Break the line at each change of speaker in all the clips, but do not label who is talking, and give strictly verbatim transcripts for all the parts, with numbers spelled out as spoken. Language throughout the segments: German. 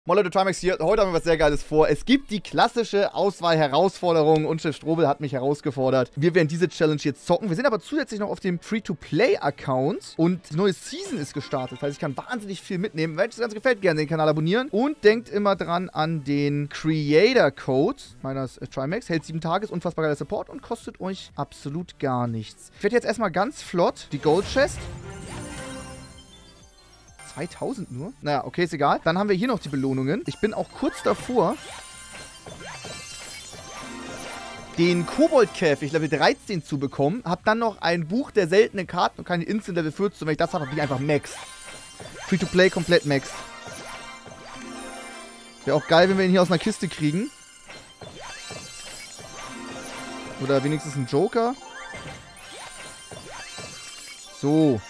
Moin Leute, Trimax hier. Heute haben wir was sehr Geiles vor. Es gibt die klassische Auswahl-Herausforderung und Chef Strobel hat mich herausgefordert. Wir werden diese Challenge jetzt zocken. Wir sind aber zusätzlich noch auf dem Free-to-Play-Account und die neue Season ist gestartet. Das heißt, ich kann wahnsinnig viel mitnehmen. Wenn euch das Ganze gefällt, gerne den Kanal abonnieren. Und denkt immer dran an den Creator-Code meines äh, Trimax. Hält sieben Tage, ist unfassbar geiler Support und kostet euch absolut gar nichts. Ich werde jetzt erstmal ganz flott die Gold Chest... zweitausend nur? Naja, okay, ist egal. Dann haben wir hier noch die Belohnungen. Ich bin auch kurz davor, den Kobold-Käfig Level dreizehn zu bekommen. Hab dann noch ein Buch der seltenen Karten und keine Instant Level vierzehn. Und wenn ich das habe, bin ich einfach Max. Free-to-Play komplett Max. Wäre auch geil, wenn wir ihn hier aus einer Kiste kriegen. Oder wenigstens einen Joker. So.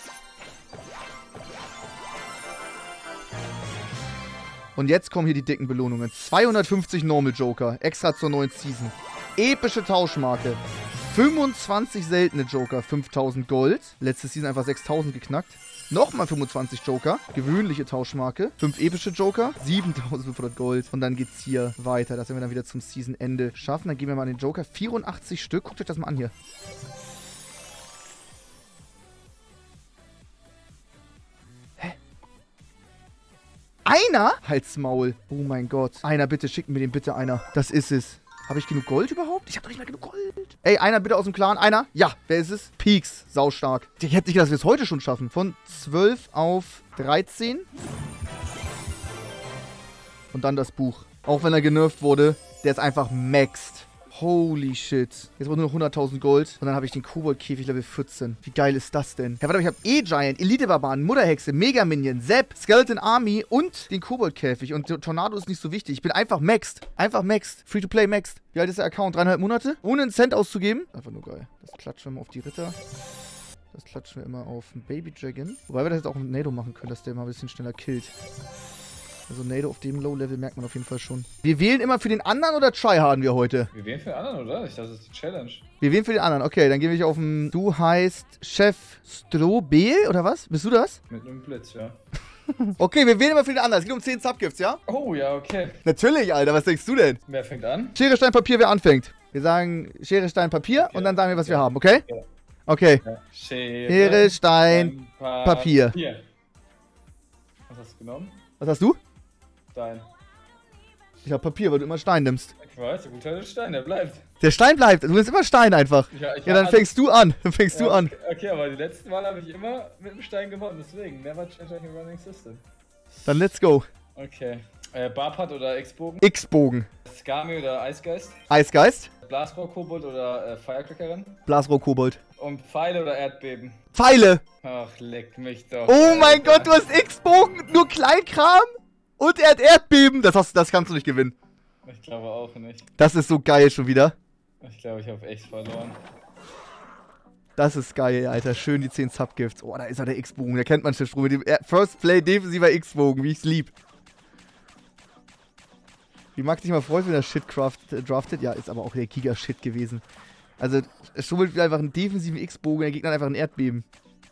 Und jetzt kommen hier die dicken Belohnungen. zweihundertfünfzig Normal Joker, extra zur neuen Season. Epische Tauschmarke. fünfundzwanzig seltene Joker, fünftausend Gold. Letzte Season einfach sechstausend geknackt. Nochmal fünfundzwanzig Joker, gewöhnliche Tauschmarke. fünf epische Joker, siebentausendfünfhundert Gold. Und dann geht's hier weiter. Das werden wir dann wieder zum Season-Ende schaffen. Dann gehen wir mal an den Joker. vierundachtzig Stück. Guckt euch das mal an hier. Einer? Halt's Maul. Oh mein Gott. Einer, bitte, schickt mir den bitte einer. Das ist es. Habe ich genug Gold überhaupt? Ich habe doch nicht mehr genug Gold. Ey, einer bitte aus dem Clan. Einer? Ja, wer ist es? Peaks. Saustark. Ich hätte nicht gedacht, dass wir es heute schon schaffen. Von zwölf auf dreizehn. Und dann das Buch. Auch wenn er genervt wurde, der ist einfach maxed. Holy shit. Jetzt brauche ich nur noch hunderttausend Gold. Und dann habe ich den Kobold-Käfig Level vierzehn. Wie geil ist das denn? Ja, warte, ich habe E-Giant, Elite-Barbaren, Mutterhexe, Mega-Minion, Zap, Skeleton Army und den Kobold-Käfig. Und der Tornado ist nicht so wichtig. Ich bin einfach maxed. Einfach maxed. Free-to-play maxed. Wie alt ist der Account? Dreieinhalb Monate? Ohne einen Cent auszugeben? Einfach nur geil. Das klatschen wir mal auf die Ritter. Das klatschen wir immer auf einen Baby-Dragon. Wobei wir das jetzt auch mit Nado machen können, dass der mal ein bisschen schneller killt. Also Nado auf dem Low-Level merkt man auf jeden Fall schon. Wir wählen immer für den anderen oder tryharden wir heute?
Wir wählen für den anderen, oder? Ich dachte, das ist die Challenge.
Wir wählen für den anderen. Okay, dann gehen wir auf den... Du heißt Chef Strobel, oder was? Bist du das?
Mit einem Blitz, ja.
Okay, wir wählen immer für den anderen. Es geht um zehn Subgifts, ja?
Oh, ja, okay.
Natürlich, Alter. Was denkst du denn?
Wer fängt an?
Schere, Stein, Papier, wer anfängt? Wir sagen Schere, Stein, Papier okay. Und dann sagen wir, was
ja.
wir haben, okay?
Ja.
Okay.
Ja. Schere,
Schere, Stein,
pa
Papier.
Papier. Was hast du genommen?
Was hast du?
Stein.
Ich hab Papier, weil du immer Stein nimmst.
Ich weiß, der gute alte Stein, der bleibt.
Der Stein bleibt. Du nimmst immer Stein einfach. Ja, ja dann fängst du an. Dann fängst ja, du an.
Okay, okay, aber die letzten Mal habe ich immer mit dem Stein gewonnen. Deswegen, never change a running system.
Dann let's go.
Okay. Äh, Barpad oder X-Bogen?
X-Bogen.
Skami oder Eisgeist?
Eisgeist.
Blasrohr-Kobold oder äh, Firecrackerin?
Blasrohr-Kobold.
Und Pfeile oder Erdbeben?
Pfeile!
Ach, leck mich doch.
Oh Alter. Mein Gott, du hast X-Bogen, nur Kleinkram und er hat Erdbeben. Das, hast, das kannst du nicht gewinnen.
Ich glaube auch nicht.
Das ist so geil schon wieder.
Ich glaube, ich habe echt verloren.
Das ist geil, Alter. Schön die zehn Subgifts. Oh, da ist er der X-Bogen. Da kennt man schon mit dem First Play defensiver X-Bogen, wie ich's lieb. Wie mag dich mal freuen, wenn er Shit draftet? Ja, ist aber auch der Giga-Shit gewesen. Also, es schummelt einfach einen defensiven X-Bogen, der Gegner hat einfach ein Erdbeben.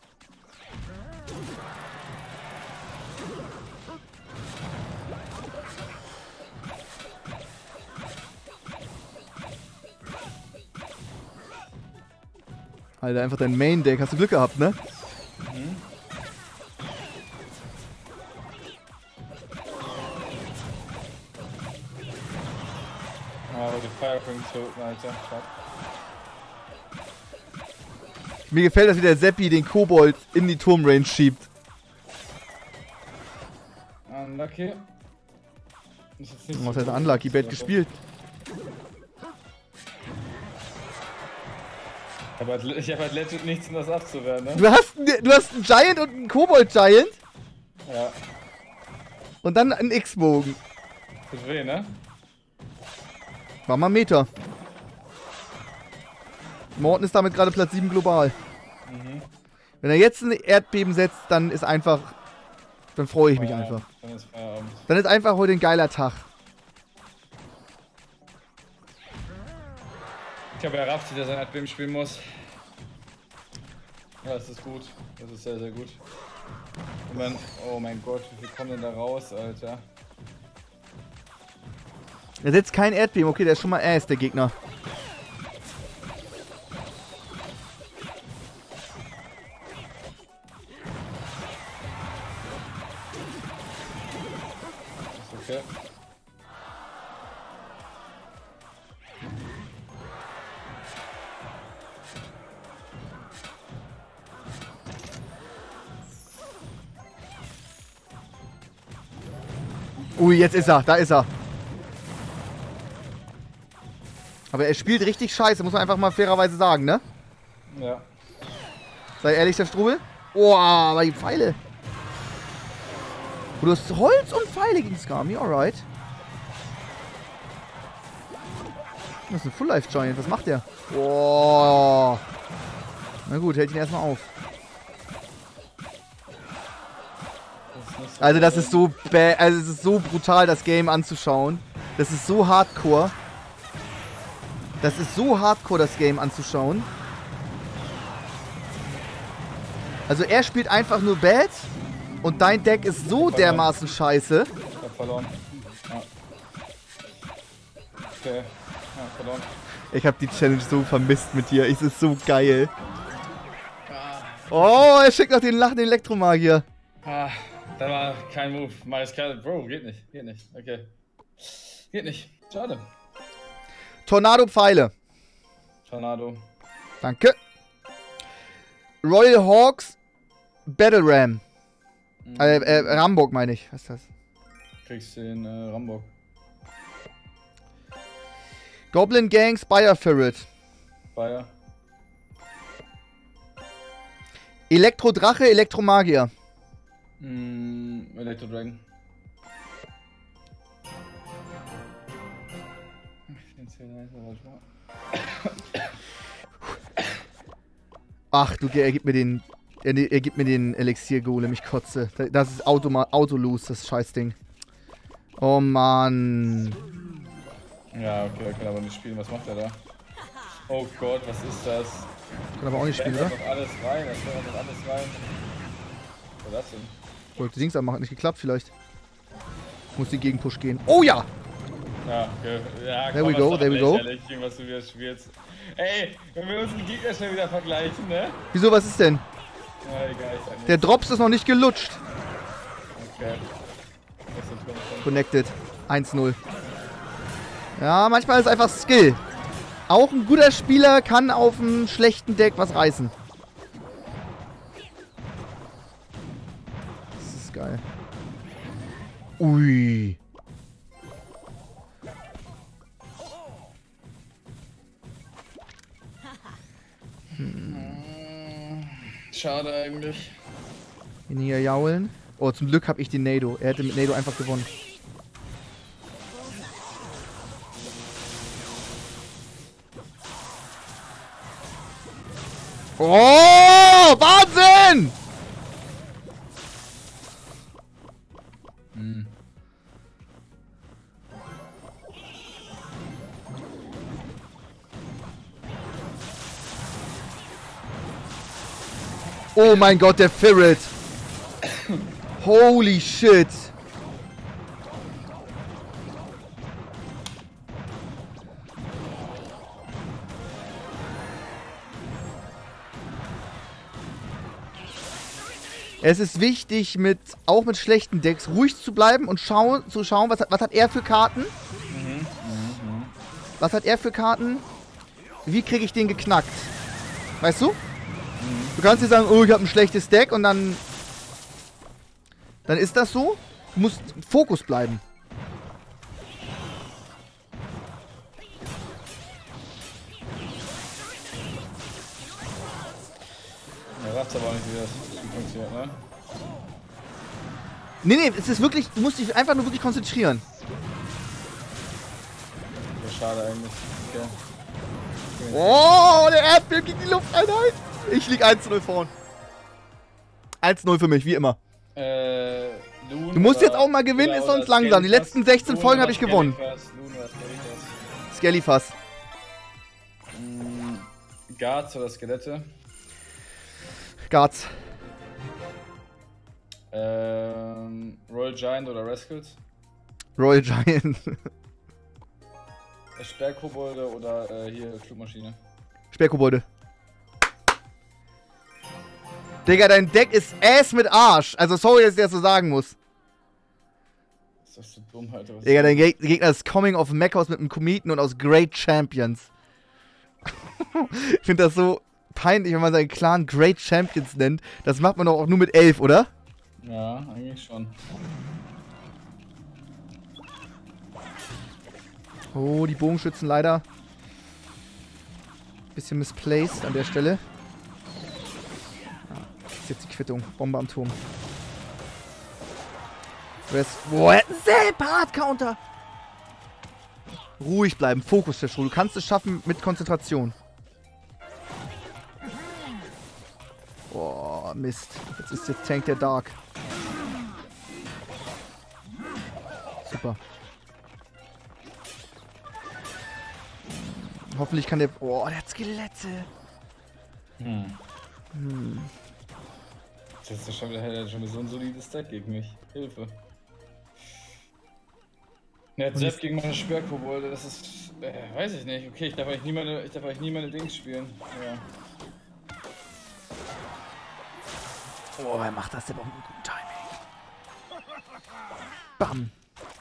Alter, einfach dein Main-Deck. Hast du Glück gehabt, ne?
Mhm. Aber die Firecracking töten, Alter.
Mir gefällt das, wie der Seppi den Kobold in die Turmrange schiebt.
Unlucky.
Was heißt Unlucky? Bad gespielt.
Ich hab halt, ich hab halt legit nichts, um das abzuwehren, ne?
Du hast, du hast einen Giant und einen Kobold-Giant.
Ja.
Und dann einen X-Bogen.
Tut weh, ne?
War mal Meter. Morten ist damit gerade Platz sieben global. Mhm. Wenn er jetzt ein Erdbeben setzt, dann ist einfach... Dann freue ich mich einfach.
Dann ist Feierabend.
Dann ist einfach heute ein geiler Tag.
Ich habe ja Rafti, der sein Erdbeben spielen muss. Ja, das ist gut. Das ist sehr, sehr gut. Und dann, oh mein Gott, wie viel kommen denn da raus, Alter?
Er setzt kein Erdbeben. Okay, der ist schon mal Ass, der Gegner.
Okay.
Ui, jetzt ist er. Da ist er. Aber er spielt richtig scheiße, muss man einfach mal fairerweise sagen, ne?
Ja.
Sei ehrlich, der Strubel. Oh, aber die Pfeile. Du hast Holz und Pfeile gegen Skami, alright. Das ist ein Full-Life-Giant, was macht der? Oh. Na gut, hält ihn erstmal auf.
Das so
also das ist so bä also es ist so brutal, das Game anzuschauen. Das ist so hardcore. Das ist so hardcore, das Game anzuschauen. Also er spielt einfach nur Bad und dein Deck ist so dermaßen scheiße.
Ich hab verloren. Ja. Okay. Ja, verloren.
Ich hab die Challenge so vermisst mit dir. Es ist so geil. Oh, er schickt noch den lachenden Elektromagier.
Ah, da war kein Move. Mariskal, Bro, geht nicht. Geht nicht. Okay. Geht nicht. Schade.
Tornado-Pfeile.
Tornado.
Danke. Royal Hawks Battle Ram.
Mhm.
Äh, äh, Rambock meine ich. Was ist das?
Kriegst den äh, Rambock.
Goblin Gang Spire Ferret.
Bayer.
Elektrodrache, Elektromagier.
Mm, Electro Dragon.
Ach du, er gibt mir den. Er, er gibt mir den Elixier-Golem, ich kotze. Das ist Auto, Auto-Lose, das Scheißding. Oh Mann.
Ja, okay, er kann aber nicht spielen. Was macht er da? Oh Gott, was ist das?
Kann aber auch nicht spielen,
Da
oder?
doch alles rein, da fährt doch alles rein. Was ist das denn?
Wollte Dings anmachen, hat nicht geklappt vielleicht. Muss die Gegenpush gehen. Oh ja!
Ja, okay. Ja,
There
komm,
we go,
das
there we go.
lächerlich, was du wieder spielst. Ey, wenn wir unseren Gegner schnell wieder vergleichen, ne?
Wieso, was ist denn?
Ja, egal, ist eigentlich.
Der Drops ist noch nicht gelutscht.
Okay. Das ist schon.
Connected. eins null. Ja, manchmal ist es einfach Skill. Auch ein guter Spieler kann auf einem schlechten Deck was reißen. Das ist geil. Ui.
Schade eigentlich.
Ihn hier jaulen. Oh, zum Glück habe ich den Nado. Er hätte mit Nado einfach gewonnen. Oh, Wahnsinn!
Hm.
Oh mein Gott, der Ferret. Holy shit. Es ist wichtig, mit auch mit schlechten Decks ruhig zu bleiben und schauen, zu schauen, was hat, was hat er für Karten?
Mhm. Mhm.
Was hat er für Karten? Wie kriege ich den geknackt? Weißt du? Du kannst dir sagen, oh, ich habe ein schlechtes Deck und dann... Dann ist das so. Du musst Fokus bleiben.
Ja, sagst aber auch nicht, wie das funktioniert, ne?
Nee, nee, es ist wirklich... Du musst dich einfach nur wirklich konzentrieren.
Ja, schade eigentlich. Okay.
Oh, der Erdbeben gegen die Lufteinheit. Ich lieg eins zu null vorn. eins zu null für mich, wie immer.
Äh, Loon
Du musst
oder,
jetzt auch mal gewinnen,
oder,
ist sonst
oder
langsam. Die letzten sechzehn
Loon
Folgen
oder
habe ich gewonnen.
Skellyfass, Loon oder Skellyfass.
Skellyfass.
Mm, Guards oder Skelette.
Guards.
Ähm, Royal Giant oder Rascals.
Royal Giant.
Sperrkobolde oder äh, hier Flugmaschine.
Sperrkobolde. Digga, dein Deck ist Ass mit Arsch. Also sorry, dass ich das so sagen muss.
Ist das so dumm, Alter? Was
Digga, dein Geg Gegner ist Coming of Mech aus mit einem Kometen und aus Great Champions. Ich finde das so peinlich, wenn man seinen Clan Great Champions nennt. Das macht man doch auch nur mit elf, oder?
Ja, eigentlich schon.
Oh, die Bogenschützen leider. Bisschen misplaced an der Stelle. Ah, das ist jetzt die Quittung. Bombe am Turm. Rest. Boah, er hat einen Selb-Hard-Counter. Ruhig bleiben. Fokus, Chefschro. Du kannst es schaffen mit Konzentration. Boah, Mist. Jetzt ist jetzt Tank der Dark. Super. Hoffentlich kann der... Boah, der hat Skelette.
Hm.
Hm.
Das ist schon wieder, der hat schon so ein solides Deck gegen mich. Hilfe. Er hat Sepp gegen meine Sperrkobolde, das ist... Äh, weiß ich nicht. Okay, ich darf eigentlich nie meine, ich darf eigentlich nie meine Dings spielen. Ja.
Oh, wer macht das denn auch mit einem guten Timing? Bam.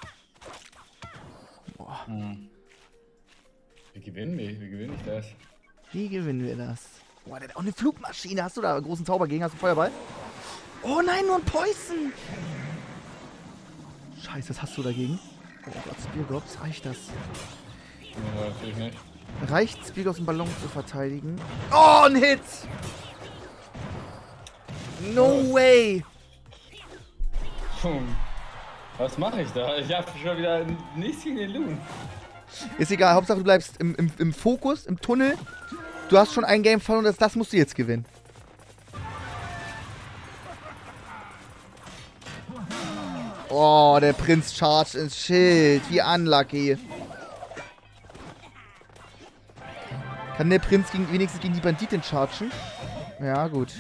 Boah.
Hm. Wir gewinnen wir, wie gewinne ich das?
Wie gewinnen wir das? Boah, der hat auch eine Flugmaschine. Hast du da einen großen Zauber gegen? Hast du Feuerball? Oh nein, nur ein Poison. Scheiße, was hast du dagegen? Oh Gott, Speargops, reicht das?
Ja, natürlich nicht.
Reicht Speargops, einen Ballon zu verteidigen? Oh, ein Hit! No way!
Hm. Was mache ich da? Ich habe schon wieder nichts gegen den Loon.
Ist egal, Hauptsache du bleibst im, im, im Fokus, im Tunnel. Du hast schon ein Game verloren, das, das musst du jetzt gewinnen. Oh, der Prinz charged ins Schild. Wie unlucky. Kann der Prinz gegen, wenigstens gegen die Banditin chargen? Ja, gut.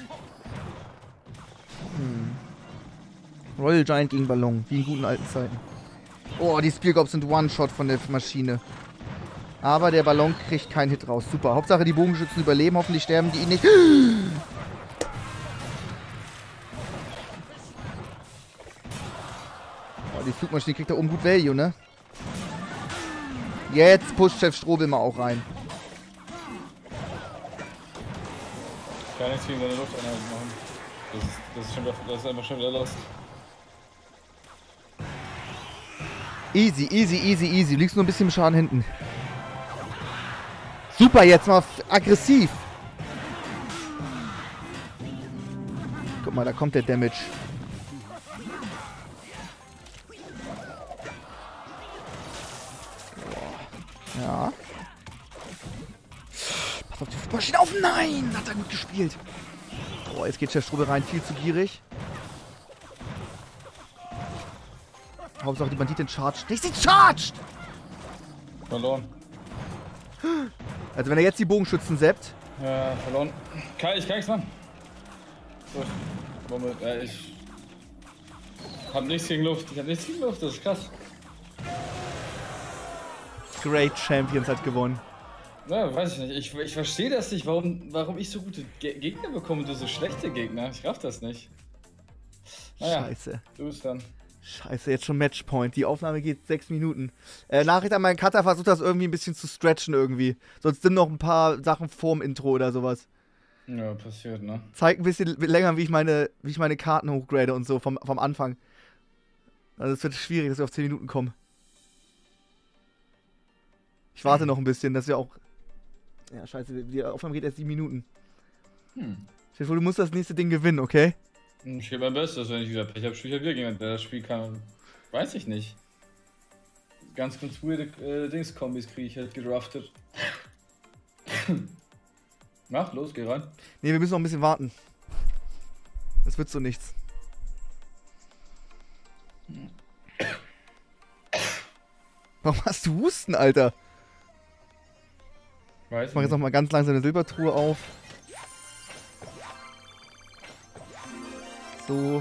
Hm. Royal Giant gegen Ballon, wie in guten alten Zeiten. Oh, die Speargops sind One-Shot von der Maschine. Aber der Ballon kriegt keinen Hit raus. Super. Hauptsache die Bogenschützen überleben. Hoffentlich sterben die ihn nicht. Oh, die Flugmaschine kriegt da oben gut Value, ne? Jetzt pusht Chef Strobel mal auch rein.
Ich kann nichts gegen seine Lufteinheit machen. Das ist, das ist, schon wieder, das ist einfach schon wieder lost.
Easy, easy, easy, easy. Du liegst nur ein bisschen im Schaden hinten. Super, jetzt mal aggressiv. Guck mal, da kommt der Damage. Ja. Pass auf die Flugmaschine auf. Nein! Hat er gut gespielt. Boah, jetzt geht Chef Strobel rein. Viel zu gierig. Hauptsache die Banditin charged. Nicht, sie charged!
Verloren.
Also wenn er jetzt die Bogenschützen seppt.
Ja, verloren. Kann, ich kann nichts machen. So, Bombe. Ja, ich hab nichts gegen Luft. Ich hab nichts gegen Luft, das ist krass.
Great Champions hat gewonnen.
Ja, weiß ich nicht. Ich, ich verstehe das nicht, warum, warum ich so gute Ge Gegner bekomme und du so schlechte Gegner. Ich raff das nicht. Naja,
Scheiße.
du bist dann.
Scheiße, jetzt schon Matchpoint. Die Aufnahme geht sechs Minuten. Äh, Nachricht an meinen Cutter, versucht das irgendwie ein bisschen zu stretchen irgendwie. Sonst sind noch ein paar Sachen vorm Intro oder sowas.
Ja, passiert, ne?
Zeigt ein bisschen länger, wie ich meine, wie ich meine Karten hochgrade und so vom, vom Anfang. Also es wird schwierig, dass wir auf zehn Minuten kommen. Ich warte noch ein bisschen, dass wir auch... Ja, scheiße, die Aufnahme geht erst sieben Minuten.
Hm.
Ich du musst das nächste Ding gewinnen, okay?
Ich gebe mein Bestes, wenn ich wieder Pech habe, spiele ich halt wieder gegen der das Spiel kann. Weiß ich nicht. Ganz, ganz weirde äh, Dings-Kombis kriege ich halt gedraftet. Mach, los, geh rein.
Ne, wir müssen noch ein bisschen warten. Das wird so nichts. Warum hast du Husten, Alter?
Weiß
Ich mach jetzt noch mal ganz langsam eine Silbertruhe auf. So.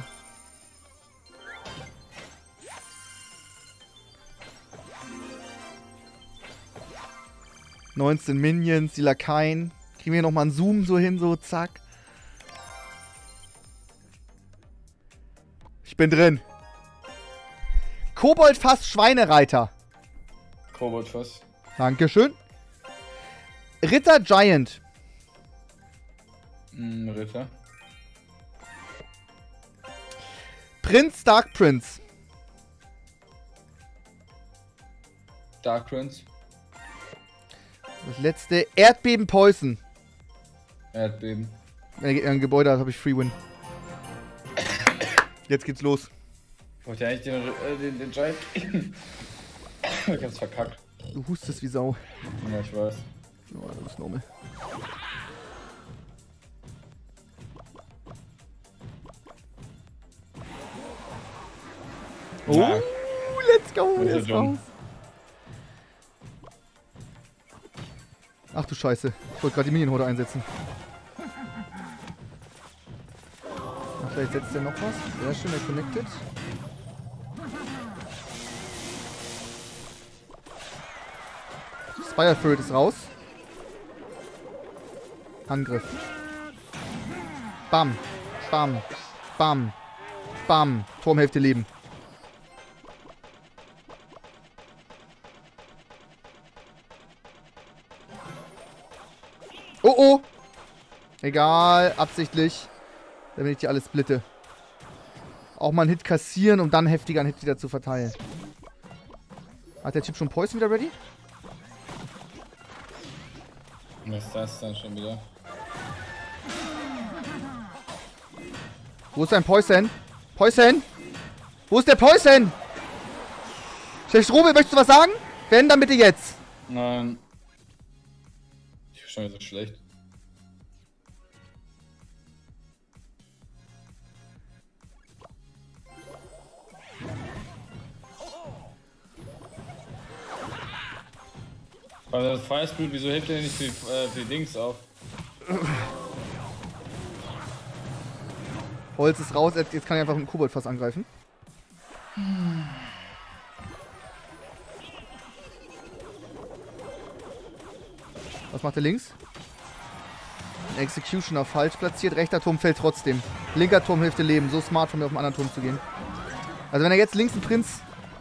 neunzehn Minions, die Lakaien. Kriegen wir nochmal einen Zoom so hin, so zack. Ich bin drin. Koboldfass Schweinereiter.
Koboldfass.
Dankeschön. Ritter Giant.
Mm, Ritter.
Prinz Dark Prince.
Dark Prince.
Das letzte. Erdbeben Poison.
Erdbeben.
Wenn er geht in ein Gebäude hat, habe ich Free Win. Jetzt geht's los.
Ich wollte ja eigentlich den, äh, den, den Giant. Ich hab's verkackt.
Du hustest wie Sau.
Ja, ich weiß.
Oh, das ist normal. Oh,
Na,
let's go,
das ist
let's
dumm.
raus. Ach du Scheiße, ich wollte gerade die Minion-Horde einsetzen. Ach, vielleicht setzt er noch was. Sehr schön, er connected. Spire Spirit ist raus. Angriff. Bam, bam, bam, bam. Turmhälfte Leben. Oh oh! Egal, absichtlich. Damit ich die alles splitte. Auch mal einen Hit kassieren, um dann heftiger einen Hit wieder zu verteilen. Hat der Typ schon Poison wieder ready?
Was ist das dann schon wieder?
Wo ist dein Poison? Poison? Wo ist der Poison? Chef Strobel, möchtest du was sagen? Wenn, dann bitte jetzt.
Nein. Ich bin schon wieder so schlecht. Also das Fire Spirit, wieso hebt er nicht für, äh, für die Dings auf?
Holz ist raus, jetzt kann ich einfach mit dem Koboldfass angreifen. Was macht er links? Executioner falsch platziert, rechter Turm fällt trotzdem. Linker Turm hilft dir Leben, so smart von mir auf den anderen Turm zu gehen. Also wenn er jetzt links einen Prinz...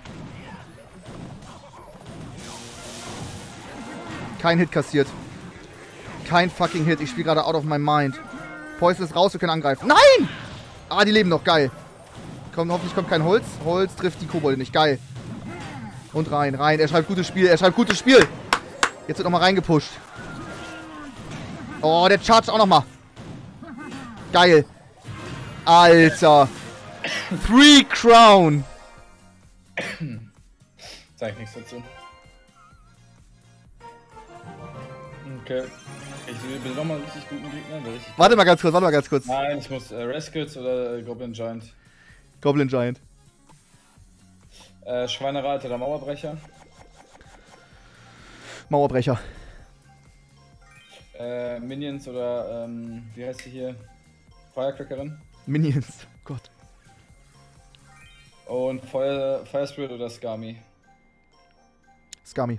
Kein Hit kassiert. Kein fucking Hit, ich spiele gerade out of my mind. Poison ist raus, wir können angreifen. Nein! Ah, die leben noch, geil. Kommt, hoffentlich kommt kein Holz. Holz trifft die Kobolde nicht, geil. Und rein, rein, er schreibt gutes Spiel, er schreibt gutes Spiel. Jetzt wird nochmal reingepusht. Oh, der chargt auch nochmal. Geil. Alter. Three Crown.
Sag ich nichts dazu. Okay. Ich will nochmal einen richtig guten Gegner. Der richtig
Warte mal ganz kurz, warte mal ganz kurz.
Nein, ich muss äh, Rescues oder äh, Goblin Giant.
Goblin Giant.
Äh, Schweinereiter oder Mauerbrecher.
Mauerbrecher.
Äh, Minions oder, ähm, wie heißt sie hier? Firecrackerin.
Minions. Oh Gott.
Und Feuer, Fire Spirit oder Skami.
Skami.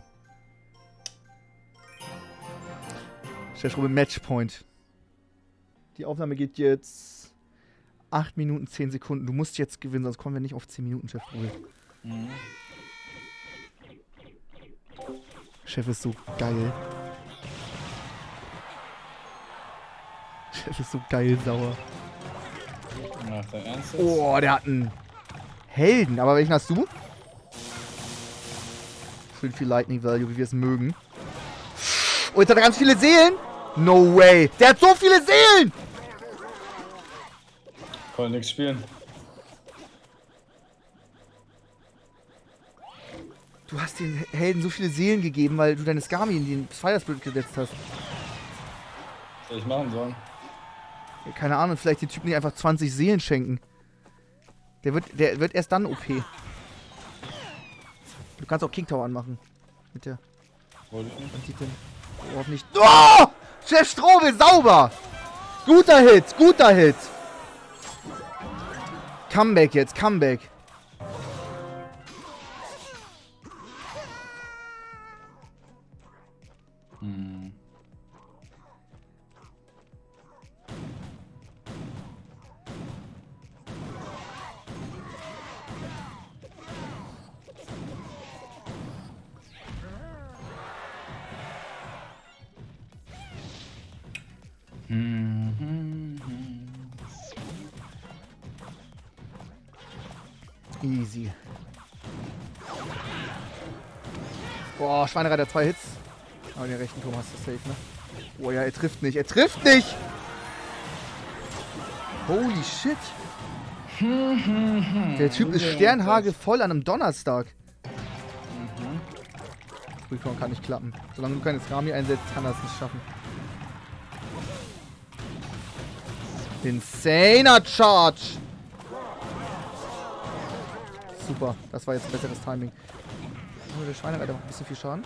Chef Strobel Matchpoint. Die Aufnahme geht jetzt acht Minuten zehn Sekunden. Du musst jetzt gewinnen, sonst kommen wir nicht auf zehn Minuten, Chef Strobel.
Mhm.
Chef ist so geil. Chef ist so geil sauer.
Ach, dein Ernst jetzt?
Oh, der hat einen Helden. Aber welchen hast du? Schön viel Lightning Value, wie wir es mögen. Oh, jetzt hat er ganz viele Seelen. No way. Der hat so viele Seelen.
Voll nix spielen.
Du hast den Helden so viele Seelen gegeben, weil du deine Skami in den Fire Spirit gesetzt hast.
Was soll ich machen sollen?
Ja, keine Ahnung, vielleicht den Typ nicht einfach zwanzig Seelen schenken. Der wird, der wird erst dann O P. Du kannst auch King Tower anmachen. Mit der
Wollte ich nicht.
Banditen. Oh, nicht. Oh! Chef Strobel, sauber! Guter Hit, guter Hit! Comeback jetzt, Comeback.
Hm.
Easy. Boah, Schweinereiter, zwei Hits. Aber den rechten Turm hast du safe, ne? Oh ja, er trifft nicht. Er trifft nicht! Holy shit. Der Typ ist Sternhagel voll an einem Donnerstag.
Mhm.
Recon kann nicht klappen. Solange du keine Rami einsetzt, kann er es nicht schaffen. Insaner Charge! Super, das war jetzt besseres Timing. Oh, der Schweinereiter macht ein bisschen viel Schaden.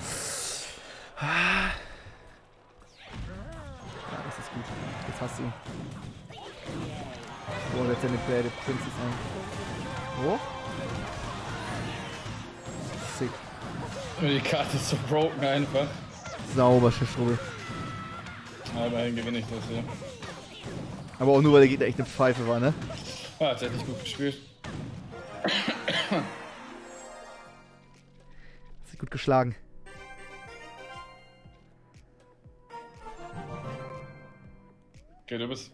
Ja, das ist gut. Jetzt hast du ihn. Oh, jetzt eine Bad Princess ein. Oh. Sick.
Die Karte ist so broken einfach.
Sauber, Schiffstrubbel.
Aber immerhin gewinne ich das hier.
Aber auch nur, weil der Gegner echt eine Pfeife war, ne?
Ah, hat nicht gut gespielt.
Hat sich gut geschlagen.
Okay, du bist.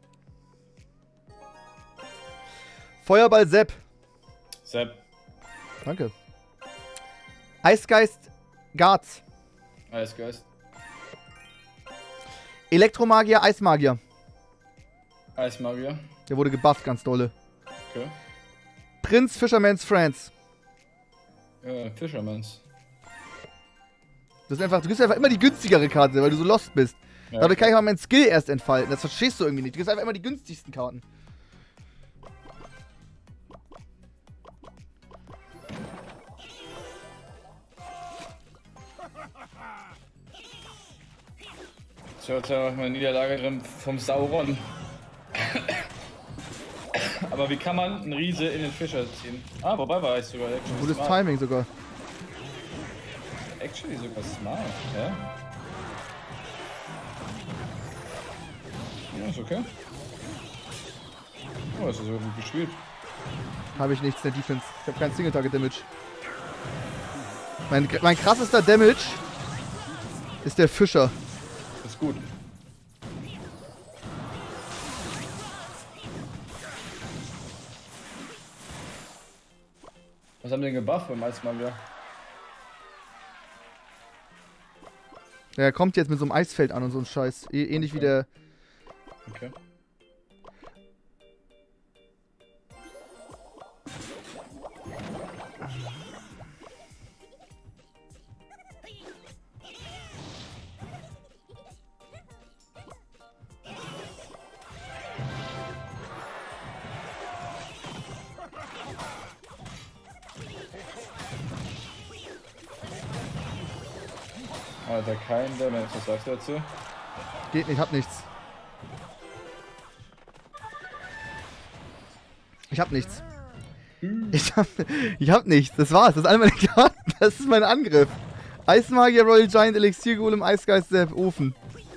Feuerball Sepp.
Sepp.
Danke. Eisgeist Garz.
Eisgeist.
Elektromagier Eismagier.
Eismagier.
Der wurde gebufft, ganz dolle.
Okay.
Prinz Fisherman's Friends.
Äh, Fishermans.
Das ist einfach, du gibst einfach immer die günstigere Karte, weil du so lost bist.
Ja,
Dadurch
okay.
kann ich auch meinen Skill erst entfalten. Das verstehst du irgendwie nicht. Du gibst einfach immer die günstigsten Karten.
Ich hatte ja meine Niederlage drin vom Sauron. Aber wie kann man einen Riese in den Fischer ziehen? Ah, wobei war ich sogar actually
Gutes
smart.
Timing sogar.
Actually sogar smart, ja? Ja, ist okay. Oh, das ist sogar gut gespielt.
Habe ich nichts in der Defense. Ich habe keinen Single-Target-Damage. Mein, mein krassester Damage ist der Fischer.
Ist gut. Was haben die denn gebufft beim Eismagier?
Der kommt jetzt mit so einem Eisfeld an und so ein Scheiß. Ä ähnlich
Okay.
wie der...
Okay. Alter, kein Damage, was sagst du dazu?
Geht nicht, hab nichts. Ich hab nichts. Ich hab, ich hab nichts. Das war's. Das ist alle meine Karten. Das ist mein Angriff. Eismagier, Royal Giant, Elixier Golem, Eisgeist, Sepp, Ofen.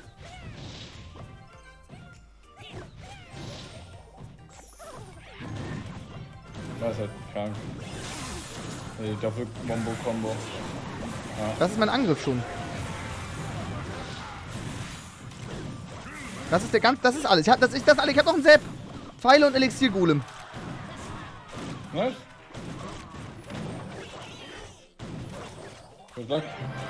Das ist halt krank. Die Doppel-Bombo-Kombo. Ja.
Das ist mein Angriff schon. Das ist der ganz. Das ist alles. Ich hab, das ist das alles. Ich hab noch einen Sepp. Pfeile und Elixier Golem.
Was? Good luck.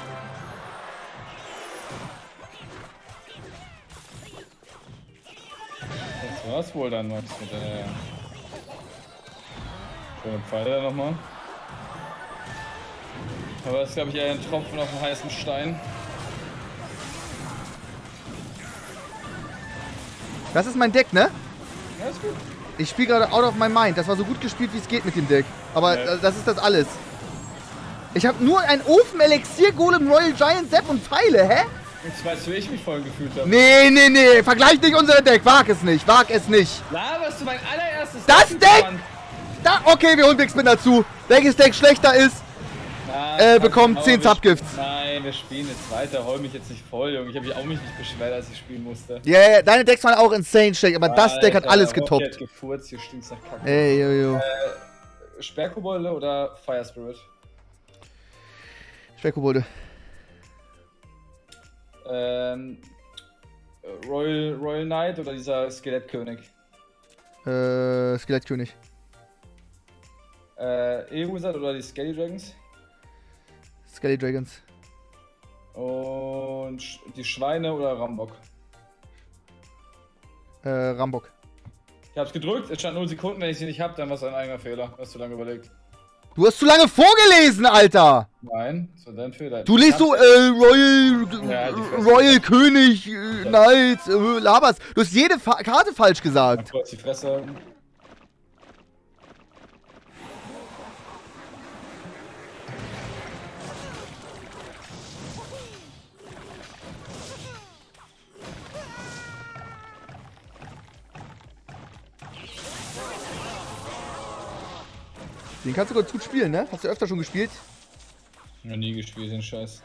Das war's wohl dann, Max, mit der schöne Pfeile nochmal. Aber das ist, glaube ich, eher ein Tropfen auf dem heißen Stein.
Das ist mein Deck, ne?
Ja, ist gut.
Ich spiele gerade out of my mind. Das war so gut gespielt, wie es geht mit dem Deck. Aber
Ja.
äh, das ist das alles. Ich habe nur einen Ofen, Elixier, Golem, Royal Giant, Sepp und Pfeile, hä?
Jetzt weißt du, wie ich mich vorhin gefühlt habe.
Nee, nee, nee. Vergleich nicht unser Deck. Wag es nicht. Wag es nicht.
Laberst du mein allererstes
Das
Deck,
Deck!
Mann?
Da, okay, wir holen Big Spin dazu. Welches Deck schlechter ist?
Ja,
äh,
kann-
bekommt
aber
zehn
wir
Subgifts.
sp- Nein, wir spielen jetzt weiter. Heul mich jetzt nicht voll, Junge. Ich habe mich auch mich nicht beschwert, als ich spielen musste.
Ja, yeah, deine Decks waren auch insane stark, aber das Deck hat
Alter,
alles
Rocky
getoppt.
hat gefurzt, hier stinkt's nach Kacke.
Ey, jojo.
Äh, Sperrkobolde oder Fire Spirit?
Sperrkobolde.
Ähm, Royal, Royal Knight oder dieser Skelettkönig?
Äh, Skelettkönig.
Äh, E-Wizard oder die Skelly Dragons?
Skelly Dragons.
Und Sch- die Schweine oder Rambock?
Äh, Rambock.
Ich hab's gedrückt, es stand null Sekunden, wenn ich sie nicht hab, dann war es ein eigener Fehler. Hast du lange überlegt?
Du hast zu lange vorgelesen, Alter!
Nein, das war dein Fehler.
Du liest so, äh, Royal,
Ja, die Fresse.
Royal König, äh, Knight, äh, Labers. Du hast jede Fa Karte falsch gesagt.
Kurz die Fresse.
Den kannst du ganz gut spielen, ne? Hast du öfter schon gespielt?
Noch nie gespielt, den Scheiß.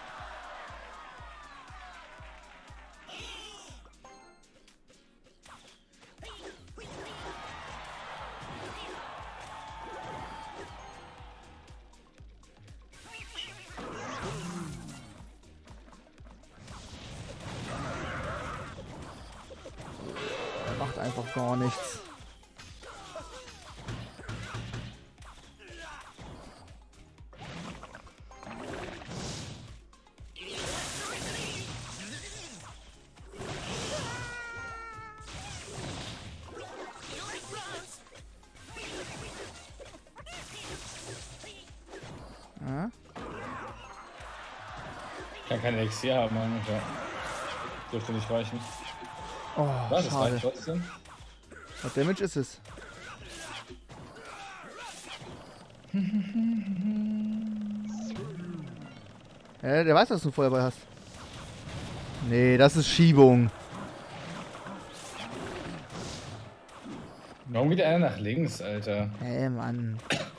Er macht einfach gar nichts. Ja.
Ich kann kein Elixier haben, Mann. Ja. Dürfte nicht reichen.
Oh,
Was, das
schade.
reicht trotzdem?
Was Damage ist es? Ja, der weiß, dass du ein Feuerball hast. Nee, das ist Schiebung.
Warum geht der einer nach links, Alter?
Hä, hey, Mann.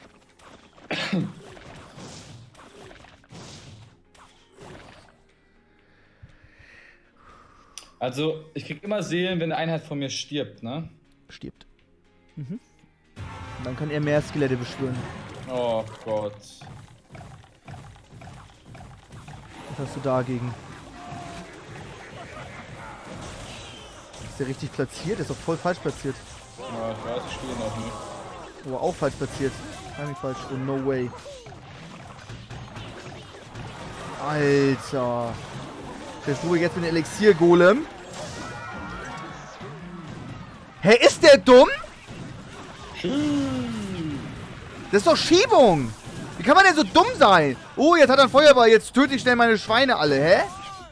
Also, ich krieg immer Seelen, wenn eine Einheit von mir stirbt, ne?
Stirbt. Mhm. Dann kann er mehr Skelette beschwören.
Oh Gott.
Was hast du dagegen? Ist der richtig platziert? Der ist doch voll falsch platziert.
Ja, ich weiß, ich spiele noch nicht.
Oh, auch falsch platziert. Timing falsch. Oh, no way. Alter. Der Strube jetzt mit dem Elixier-Golem. Hä, ist der dumm? Das ist doch Schiebung. Wie kann man denn so dumm sein? Oh, jetzt hat er einen Feuerball. Jetzt töte ich schnell meine Schweine alle. Hä?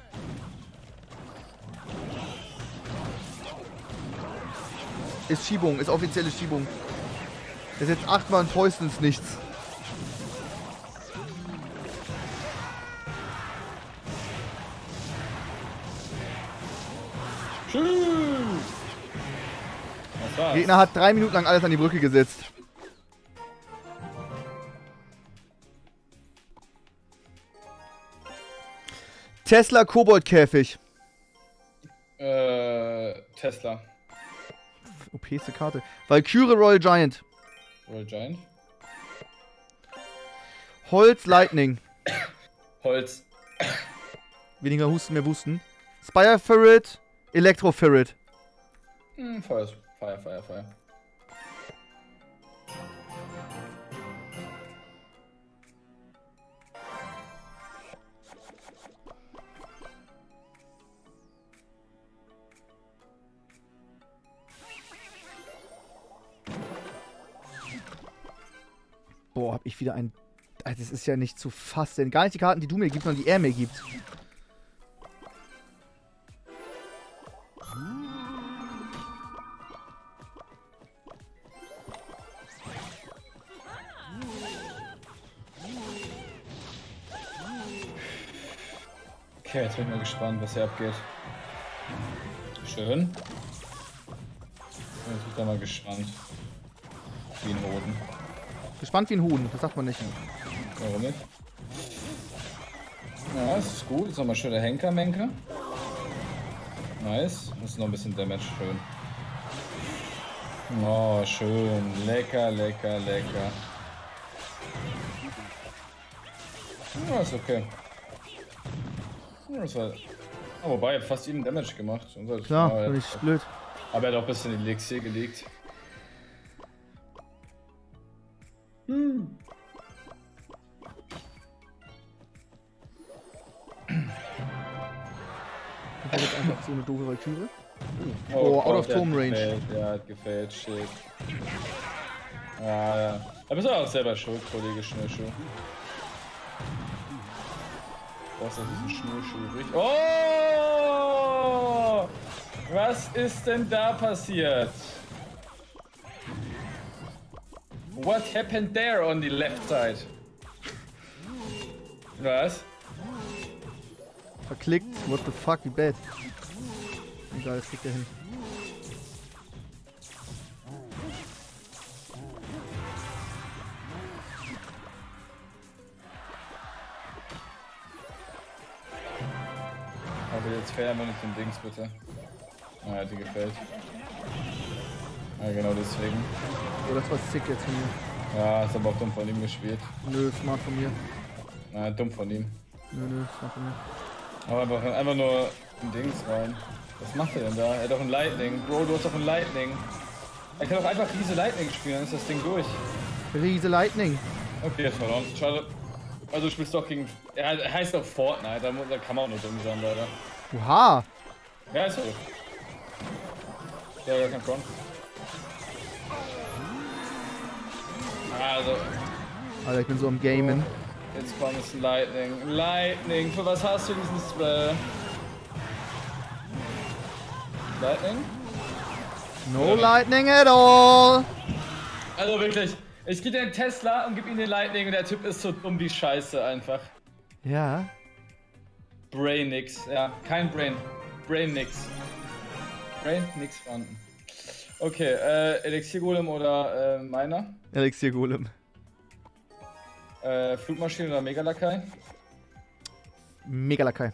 Ist Schiebung. Ist offizielle Schiebung. Das ist jetzt achtmal ein Fäusten ins Nichts.
Was war's?
Gegner hat drei Minuten lang alles an die Brücke gesetzt. Tesla Koboldkäfig.
Äh, Tesla.
O P-ste Karte. Valkyrie Royal Giant.
Royal Giant.
Holz Lightning.
Holz.
Weniger Husten, mehr Boosten. Spire Ferret. Elektro Ferret.
Hm, Feuer, Feuer, Feuer, Feuer.
Boah, hab ich wieder ein... Also das ist ja nicht zu fassen. Gar nicht die Karten, die du mir gibst, sondern die er mir gibt.
Okay, jetzt bin ich mal gespannt, was hier abgeht. Schön. Jetzt bin ich da mal gespannt. Wie ein Hoden.
Gespannt wie ein Huhn, das sagt man nicht.
Warum nicht? das ist gut. Jetzt nochmal schön der Henker-Menker. Nice. Das ist noch ein bisschen Damage. Schön. Oh, schön. Lecker, lecker, lecker. Ja, ist okay. Ja, das war... Oh, wobei, er hat fast eben Damage gemacht.
Klar, war nicht blöd.
Aber er hat auch ein bisschen Elixier gelegt. Hm.
Ich habe jetzt einfach so eine doofe Valkyrie.
Oh,
Oh, out
Gott,
of Tome Range.
Gefällt. Ja, hat gefällt, shit. Ja, ja. Da bist du auch selber schuld, Kollege Schnürschuh. Was ist ein Schnürschuh? Richtig. Oh! Was ist denn da passiert? What happened there on the left side? Was?
Verklickt. What the fuck, wie bad. Egal, das kriegt er hin.
Aber jetzt fährt man nicht den Dings, bitte. Ah, die gefällt. Ja, genau deswegen.
Oh, das war sick jetzt von mir.
Ja, ist aber auch dumm von ihm gespielt.
Nö, smart von mir.
Na, dumm von ihm.
Nö, nö, smart von mir.
Aber einfach, einfach nur ein Dings rein. Was macht er denn da? Er hat doch ein Lightning. Bro, du hast doch ein Lightning. Er kann doch einfach Riese Lightning spielen, dann ist das Ding durch.
Riese Lightning.
Okay, jetzt verloren. Schade. Also du spielst doch gegen... Er heißt doch Fortnite, da, da kann man auch nur dumm sein, leider.
Oha.
Ja, ist so. Ja, gar kein Front. Also...
Alter, ich bin so am Gamen.
Jetzt kommt es Lightning. Lightning, für was hast du diesen Spell? Lightning?
No lightning at all.
Also wirklich, ich gehe den Tesla und gebe ihm den Lightning und der Typ ist so dumm wie Scheiße einfach.
Ja.
Brain nix, ja, kein Brain. Brain nix. Brain nix vorhanden. Okay, äh, Elixier Golem oder äh, Miner?
Elixier Golem.
Äh, Flugmaschine oder Megalakai?
Megalakai.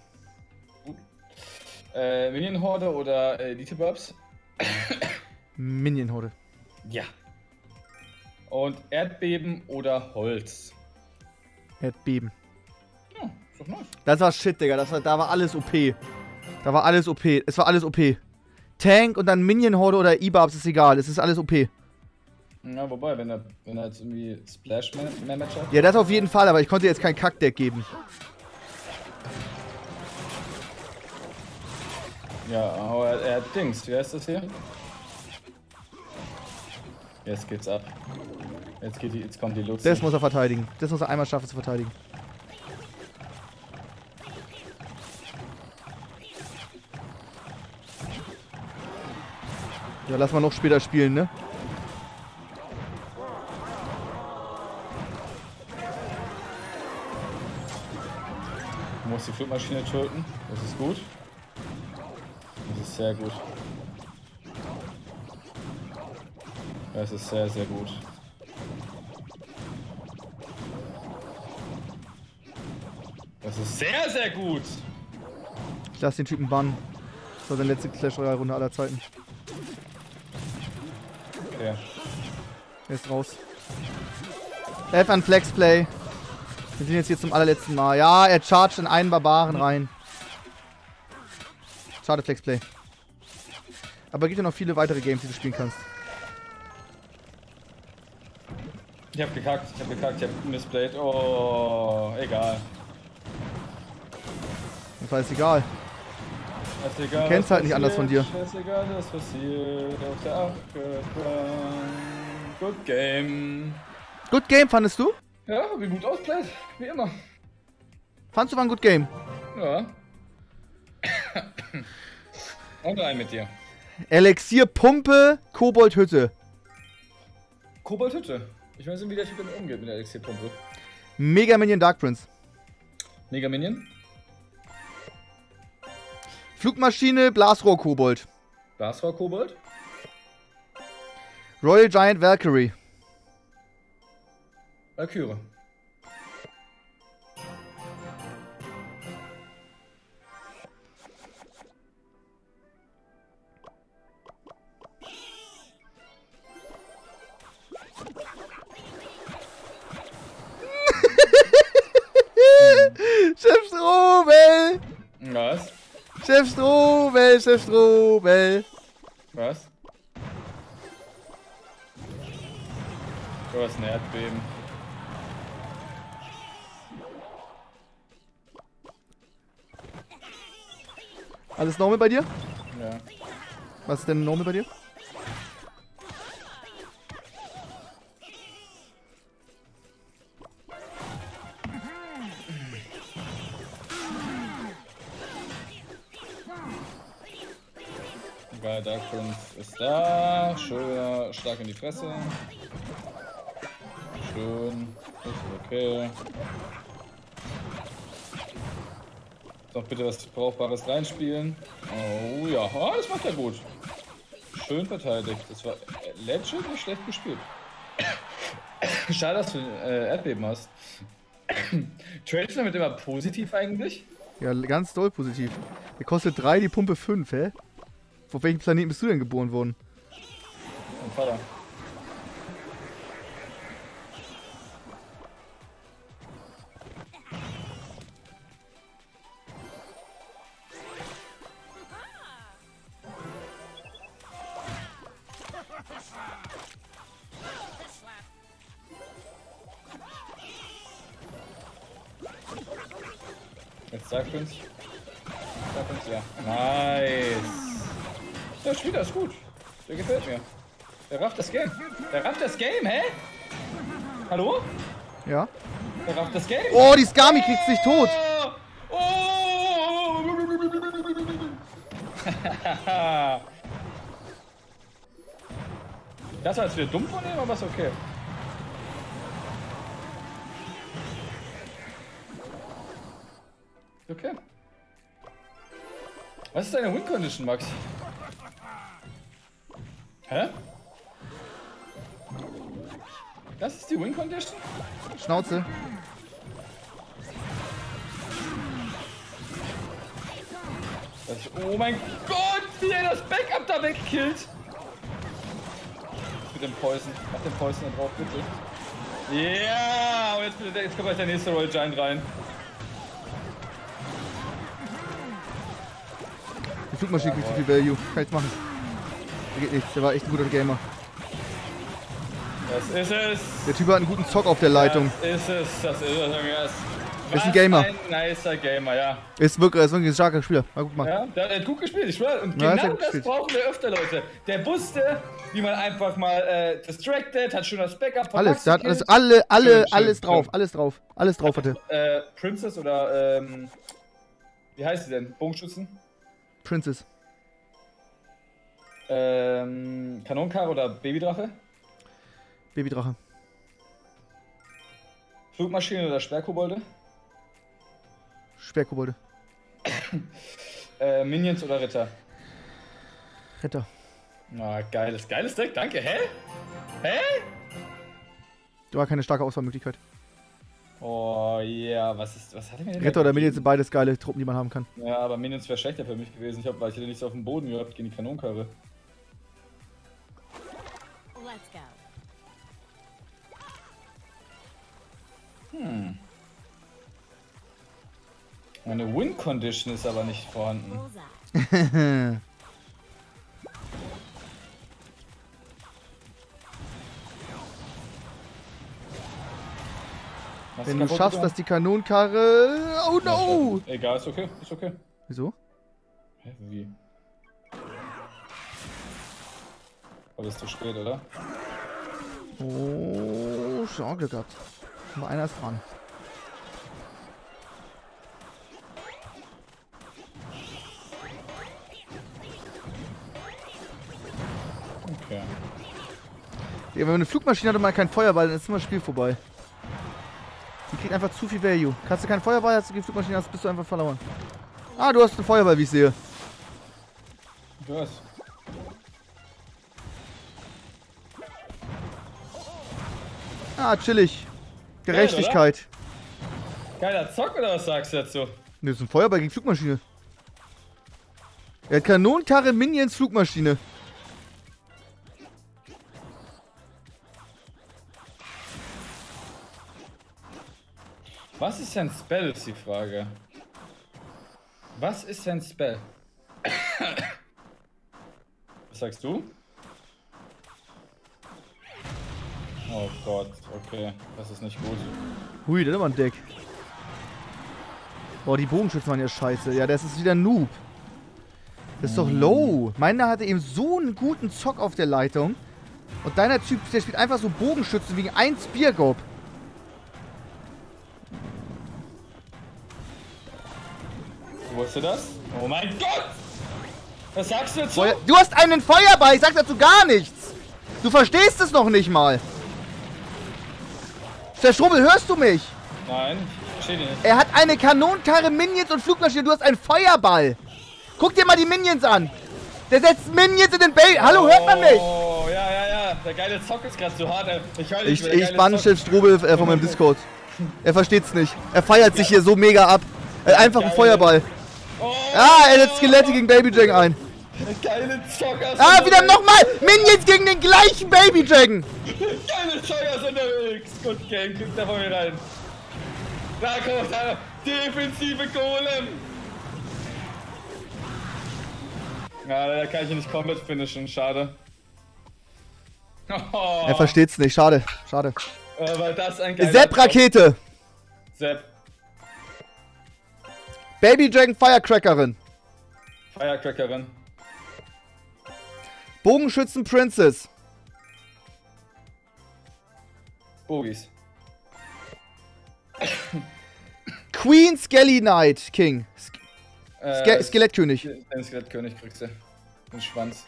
Äh, Minion Horde oder äh, Elite Burbs?
Minion Horde.
Ja. Und Erdbeben oder Holz?
Erdbeben.
Ja, ist doch nice.
Das war shit, Digga. Das war, da war alles O P. Da war alles O P. Es war alles O P. Tank und dann Minion Horde oder E-Barbs ist egal. Es ist alles O P.
Ja, wobei, wenn er, wenn er jetzt irgendwie Splash Manager hat.
Ja, das auf jeden Fall, aber ich konnte jetzt kein Kackdeck geben.
Ja, aber er, er hat Dings. Wie heißt das hier? Jetzt geht's ab. Jetzt, geht die, jetzt kommt die Luxus.
Das muss er verteidigen. Das muss er einmal schaffen zu verteidigen. Ja, lass mal noch später spielen, ne?
Du musst die Flugmaschine töten. Das ist gut. Das ist sehr gut. Das ist sehr, sehr gut. Das ist sehr, sehr gut.
Ich lass den Typen bannen. Das war seine letzte Clash Royale Runde aller Zeiten.
Okay.
Er ist raus. F an Flexplay. Wir sind jetzt hier zum allerletzten Mal. Ja, er chargt in einen Barbaren rein. Schade Flexplay. Aber es gibt ja noch viele weitere Games, die du spielen kannst.
Ich hab gekackt, ich hab gekackt, ich hab missplayed. Oh, egal.
Das war jetzt egal.
Ist egal,
Du kennst halt nicht anders von dir.
Ist egal, was passiert auf der Achterbahn. Good game.
Good Game, fandest du?
Ja, wie gut ausplayt, wie immer.
Fandst du war ein Good Game?
Ja. Und ein mit dir.
Elixier Pumpe, Kobold Hütte.
Koboldhütte. Ich weiß nicht, wie der Typ damit umgeht mit der Elixierpumpe.
Mega Minion Dark Prince.
Mega Minion.
Flugmaschine, Blasrohr Kobold.
Blasrohr Kobold.
Royal Giant Valkyrie.
Valkyrie.
Chef Strobel, Chef Strobel.
Was? Du hast ein Erdbeben.
Alles normal bei dir?
Ja.
Was ist denn normal bei dir?
Geil, Dark Prince ist da. Schön stark in die Fresse. Schön. Das ist okay. Noch bitte was Brauchbares reinspielen. Oh ja, oh, das macht er gut. Schön verteidigt. Das war legit nicht schlecht gespielt. Schade, dass du äh, Erdbeben hast. Tradest du damit immer positiv eigentlich?
Ja, ganz doll positiv. Der kostet drei, die Pumpe fünf, hä? Auf welchem Planeten bist du denn geboren worden?
Mein Vater. Jetzt Dark Prince. Dark Prince, ja. Nice. Der Spieler ist gut. Der gefällt mir. Der rafft das Game. Der rafft das Game, hä? Hallo?
Ja?
Der rafft das Game.
Oh, die Skami kriegt sich tot.
Oh! Das war jetzt wieder dumm von ihm, aber ist okay. Okay. Was ist deine Win Condition, Max? Hä? Das ist die Win Condition?
Schnauze.
Das ich, oh mein Gott, wie er das Backup da wegkillt! Mit dem Poison. Mach den Poison da drauf, bitte. Ja, yeah! Und jetzt, bitte, jetzt kommt gleich der nächste Royal Giant rein.
Die Flugmaschine kriegt zu viel Value. Kann ich machen. Der geht nichts. Der war echt ein guter Gamer.
Das ist es.
Der Typ hat einen guten Zock auf der Leitung.
Das ist es. Das ist es.
Ist ein Gamer.
Ein nicer Gamer, ja.
Ist wirklich, ist wirklich ein starker Spieler. War gut gemacht.
Ja, der hat gut gespielt, ich schwör. Und
Ja,
genau
gut
das
gespielt.
brauchen wir öfter, Leute. Der wusste, wie man einfach mal äh, distracted, hat schon das Backup von
Alles,
Max
der hat
gekillt.
alles, alle, alle,
Schön, schön,
alles drauf,
schön.
alles drauf, alles drauf hatte.
Äh, Princess oder, ähm, wie heißt sie denn? Bogenschützen?
Princess.
Ähm, Kanonenkarre oder Babydrache?
Babydrache.
Flugmaschine oder Sperrkobolde?
Sperrkobolde.
Äh, Minions oder Ritter?
Ritter.
Na, geiles, geiles Deck, danke. Hä? Hä?
Da war keine starke Auswahlmöglichkeit.
Oh ja, was ist, was hat er mir denn
Ritter
da
oder
gegeben?
Minions sind beides geile Truppen, die man haben kann.
Ja, aber Minions wäre schlechter für mich gewesen. Ich hab, weil ich hätte nichts auf dem Boden gehabt gegen die Kanonenkarre.
Let's go.
Hm. Meine Win Condition ist aber nicht vorhanden.
Bullseye.
Was
Wenn
ist
du
kaputt
schaffst,
gegangen?
dass die Kanonenkarre... Oh no!
Egal, ist okay, ist okay.
Wieso?
Hä, wie? Aber ist zu spät, oder?
Oh, schon Glück gehabt. Aber einer ist dran.
Okay.
Ja, wenn man eine Flugmaschine hat und mal keinen Feuerball, dann ist immer das Spiel vorbei. Die kriegt einfach zu viel Value. Kannst du keinen Feuerball, hast du die Flugmaschine, hast, bist du einfach verloren. Ah, du hast einen Feuerball, wie ich sehe.
Was?
Ah, chillig. Gerechtigkeit.
Geiler Zock oder was sagst du dazu?
Ne, das ist ein Feuerball gegen Flugmaschine. Er hat Kanonenkarre, Minions, Flugmaschine.
Was ist ein Spell, ist die Frage. Was ist ein Spell? Was sagst du? Oh Gott, okay. Das ist nicht gut.
Hui, das ist aber ein Deck. Boah, die Bogenschützen waren ja scheiße. Ja, das ist wieder ein Noob. Das ist doch low. Meiner hatte eben so einen guten Zock auf der Leitung. Und deiner Typ, der spielt einfach so Bogenschützen wegen ein Speargob.
Wusstest du das? Oh mein Gott! Was sagst du dazu?
Feuer du hast einen Feuerball, ich sag dazu gar nichts. Du verstehst es noch nicht mal. Der Schrubbel, hörst du mich?
Nein, ich verstehe dich nicht.
Er hat eine Kanonenkarre, Minions und Flugmaschine. Du hast einen Feuerball. Guck dir mal die Minions an. Der setzt Minions in den Base. Hallo, hört man mich?
Oh, ja, ja, ja. Der geile Zock ist gerade so hart. Ey. Ich höre
Ich, ich bann Chef Strobel äh, von meinem Discord. Er versteht's nicht. Er feiert sich hier so mega ab. Äh, einfach ein Feuerball.
Oh,
Ah, er setzt Skelette gegen Baby Dragon ein.
geile Zocker.
Ah, wieder nochmal! Minions gegen den gleichen Baby Dragon!
Geile Zocker sind unterwegs. Gut Game, kriegt da von mir rein. Da kommt der defensive Golem. Ja, da kann ich ihn nicht komplett finishen. Schade. Oh,
Er versteht's nicht. Schade. Schade.
äh, weil das ein geiler
Sepp-Rakete!
Sepp.
Baby Dragon Firecrackerin.
Firecrackerin.
Bogenschützen Princess.
Bogies.
Queen Skelly Knight King. Ske
Äh,
Skelettkönig.
Den Skelettkönig kriegst du. Den Schwanz.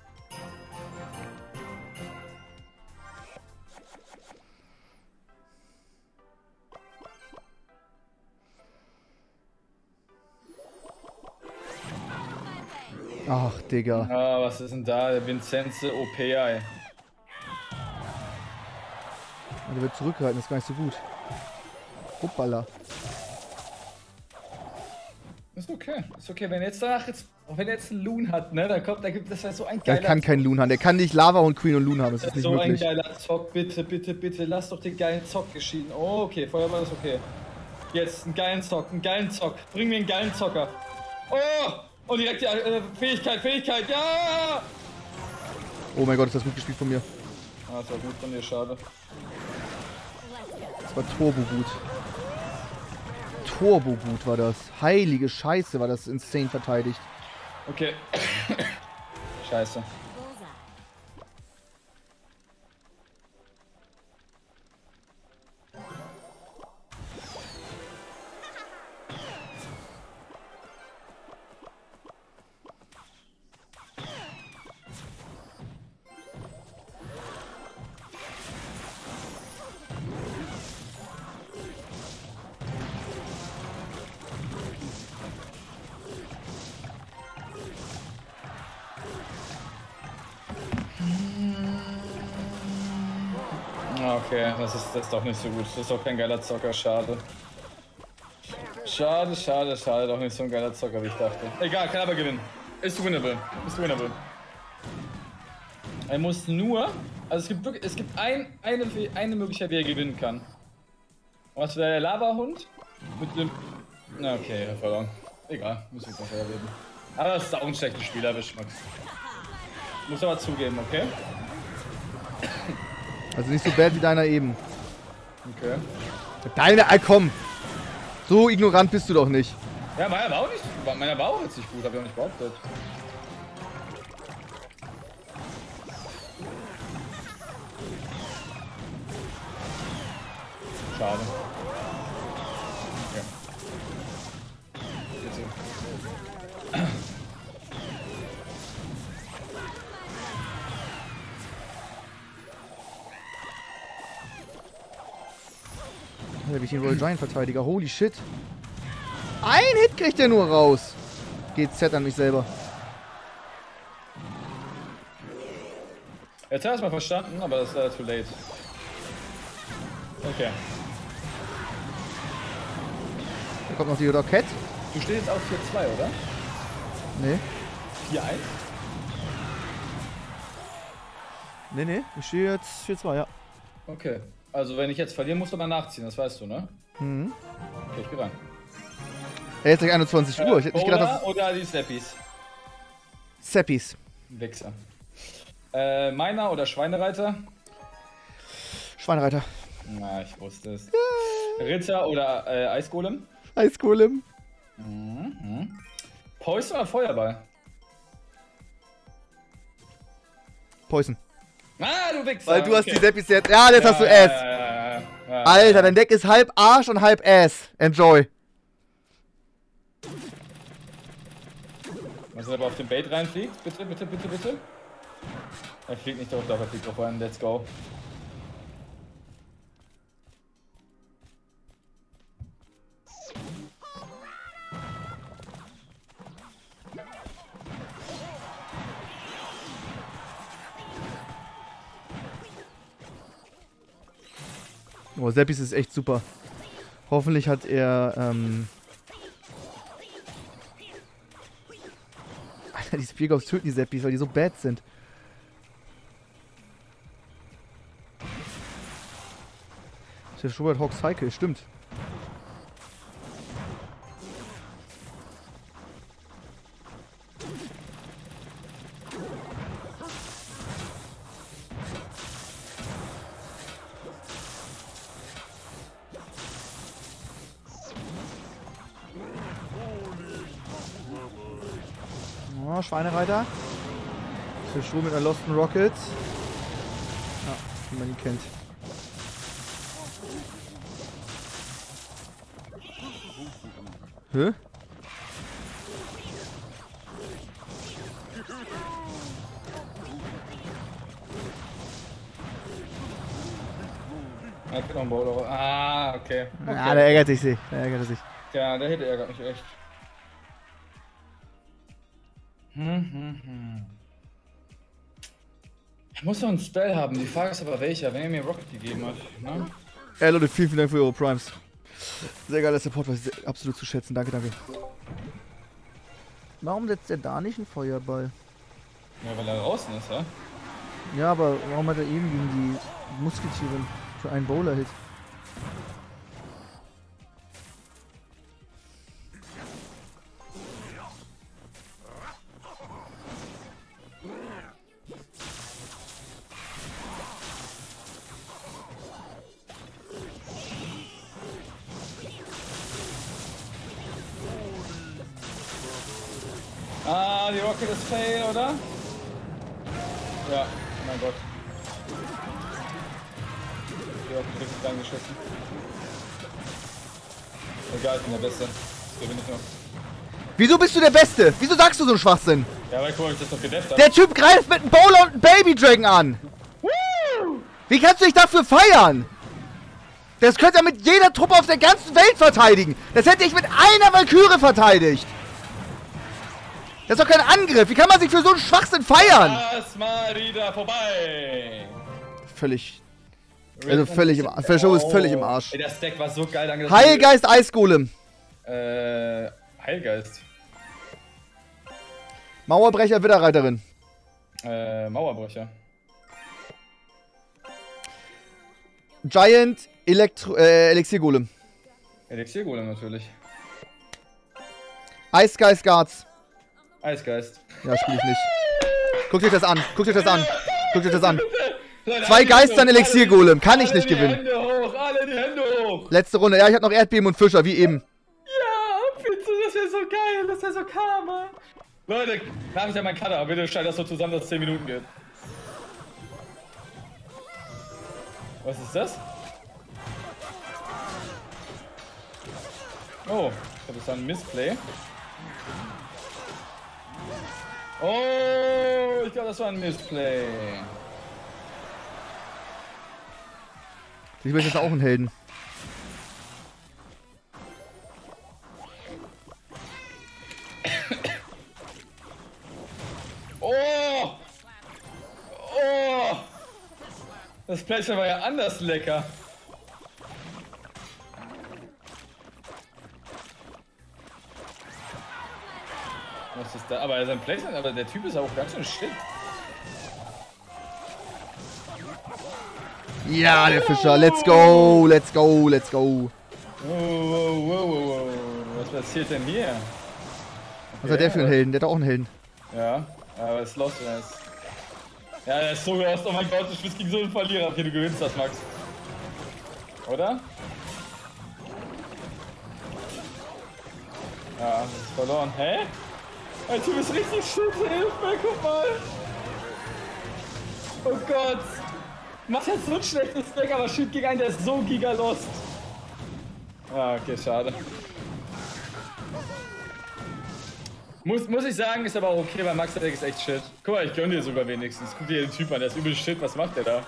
Ach, Digga.
Ah, was ist denn da? Der Vincenze O P, ey.
Der wird zurückgehalten, ist gar nicht so gut. Hoppala.
Ist okay, ist okay. Wenn jetzt danach jetzt, auch wenn er jetzt einen Loon hat, ne, dann kommt, da gibt das wäre so ein geiler.
Der kann keinen Loon haben. Der kann nicht Lava und Queen und Loon haben. Das ist nicht
so
möglich.
ein geiler Zock, bitte, bitte, bitte, lass doch den geilen Zock geschehen. Oh, okay, Feuerball ist okay. Jetzt einen geilen Zock, einen geilen Zock. Bring mir einen geilen Zocker. Oh! Und direkt die äh, Fähigkeit, Fähigkeit, ja!
Oh mein Gott, ist das gut gespielt von mir.
Ah, das war gut von dir, schade.
Das war Turbo gut. Turbo gut war das. Heilige Scheiße, war das insane verteidigt.
Okay. Scheiße.
Bullseye.
Okay, das ist, das ist doch nicht so gut. Das ist doch kein geiler Zocker, schade. Schade, schade, schade. Doch nicht so ein geiler Zocker, wie ich dachte. Egal, kann aber gewinnen. Ist winnable. Ist winnable. Er muss nur... Also es gibt wirklich... Es gibt ein, eine, eine Möglichkeit, wie er gewinnen kann. Was wäre der Lava-Hund? Mit dem... Na okay, er hat verloren. Egal, muss ich noch reden. Aber das ist auch ein schlechter Spielerwisch, Max. Muss aber zugeben, okay?
Also nicht so bad wie deiner eben.
Okay.
Deine, ah, komm. So ignorant bist du doch nicht.
Ja, meiner war auch nicht. Meiner war auch jetzt nicht gut, hab ich auch nicht behauptet. Schade. Okay. Jetzt so.
Da bin ich den Royal Giant Verteidiger. Holy shit. Ein Hit kriegt er nur raus. Geht Z an mich selber.
Jetzt hast du mal verstanden, aber das ist leider too late. Okay.
Da kommt noch die Rocket.
Du stehst jetzt auf vier zwei, oder?
Nee.
vier eins?
Nee, nee. Ich stehe jetzt vier zwei, ja.
Okay. Also wenn ich jetzt verliere, musst du mal nachziehen, das weißt du, ne?
Mhm.
Okay, ich geh rein.
Ey, jetzt gleich einundzwanzig Uhr. Ich hätte nicht gedacht,
oder,
dass...
oder die Snappies.
Seppis.
Wichser. Äh, Miner oder Schweinereiter?
Schweinereiter.
Na, ich wusste es. Ritter oder äh, Eisgolem?
Eisgolem.
Mhm. Poison oder Feuerball?
Poison.
Ah, du Wichser!
Weil du hast
okay.
die Seppis jetzt. Ja, jetzt
ja,
hast du
ja,
Ass.
Ja, ja, ja, ja,
Alter, dein Deck ist halb Arsch und halb Ass. Enjoy.
Was aber auf den Bait reinfliegt? Bitte, bitte, bitte, bitte. Er fliegt nicht drauf, doch, er fliegt drauf rein. Let's go.
Oh, Seppis ist echt super. Hoffentlich hat er, ähm... Alter, die Spearghosts töten die Seppis, weil die so bad sind. Das ist der Schubert Hawk Cycle, stimmt. Oh, Schweinereiter. Der Schuh mit einer Lost Rocket. Ja, wie man ihn kennt. Hä?
Er hat noch einen Bowler. Ah, okay. okay.
Ja, der ärgert sich. Der ärgert sich.
Ja, der Hit ärgert mich echt. Hm, hm, hm. Ich muss noch einen Spell haben. Die Frage ist aber welcher, wenn er mir Rocket gegeben hat. Ne?
Ey Leute, vielen, vielen Dank für eure Primes. Sehr geiler Support, was ich absolut zu schätzen. Danke, danke. Warum setzt er da nicht einen Feuerball?
Ja, weil er draußen ist, ja?
Ja, aber warum hat er eben gegen die Musketiere für einen Bowler-Hit?
Ah, die Rocket ist fail, oder? Ja, mein Gott. Die Rocket richtig reingeschossen. Egal, ich bin der Beste. Das gewinne ich noch.
Wieso bist du der Beste? Wieso sagst du so einen Schwachsinn?
Ja, weil guck mal, ich das doch gedefft habe.
Der Typ greift mit einem Bowler und einem Baby Dragon an. Wie kannst du dich dafür feiern? Das könnte er mit jeder Truppe auf der ganzen Welt verteidigen. Das hätte ich mit einer Valkyrie verteidigt. Das ist doch kein Angriff. Wie kann man sich für so einen Schwachsinn feiern?
Lass mal wieder vorbei.
Völlig. Also völlig im, der Show ist völlig im Arsch.
Ey, das Deck war so geil. Danke, dass
Heilgeist Eisgolem.
Äh, Heilgeist.
Mauerbrecher Widderreiterin.
Äh, Mauerbrecher.
Giant Elektro äh, Elixiergolem.
Elixiergolem natürlich.
Eisgeist Guards.
Eisgeist.
Ja, spiel ich nicht. Guckt euch das an. Guckt euch das an. Guckt euch das an.
Leute,
Zwei
alle
Geistern
die Hände
Elixiergolem. Kann ich
alle
nicht
die
gewinnen.
Hände hoch, alle die Hände hoch.
Letzte Runde. Ja, ich hab noch Erdbeben und Fischer, wie eben.
Ja, bitte, das wäre so geil, das wäre so Karma. Leute, da habe ich ja meinen Cutter, aber bitte schalt das so zusammen, dass es zehn Minuten geht. Was ist das? Oh, ich glaube, das war ein Missplay. Oh, ich glaube, das war ein Missplay.
Ich will jetzt auch einen Helden.
Oh! Oh! Das Plätzchen war ja anders lecker. Was ist da? Aber sein Placement, aber der Typ ist auch ganz schön shit.
Ja, der Fischer. Let's go. Let's go. Let's go.
Wow, wow, wow, wow, wow. Was passiert denn hier?
Was hat der für einen Helden? Der hat auch einen Helden.
Ja. Aber es ist lost, oder ist. Ja, der ist so lost. Oh mein Gott, du spielst gegen so einen Verlierer. Okay, du gewinnst das, Max. Oder? Ja, das ist verloren. Hä? Der Typ ist richtig shit, hilf mir, guck mal. Oh Gott. Macht jetzt so ein schlechtes Deck, aber shit gegen einen, der ist so giga lost. Ah, okay, schade. Muss, muss ich sagen, ist aber auch okay, weil Max der Deck ist echt shit. Guck mal, ich gönn dir sogar wenigstens. Guck dir den Typ an, der ist übel shit, was macht der da?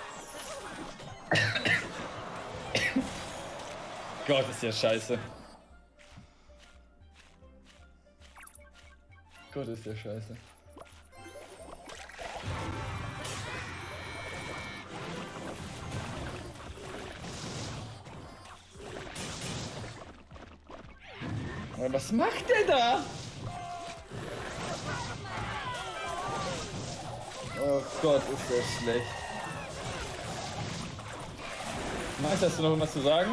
Gott, ist der scheiße. Gott, ist der scheiße. Aber was macht der da? Oh Gott, ist der schlecht. Max, hast du noch irgendwas zu sagen?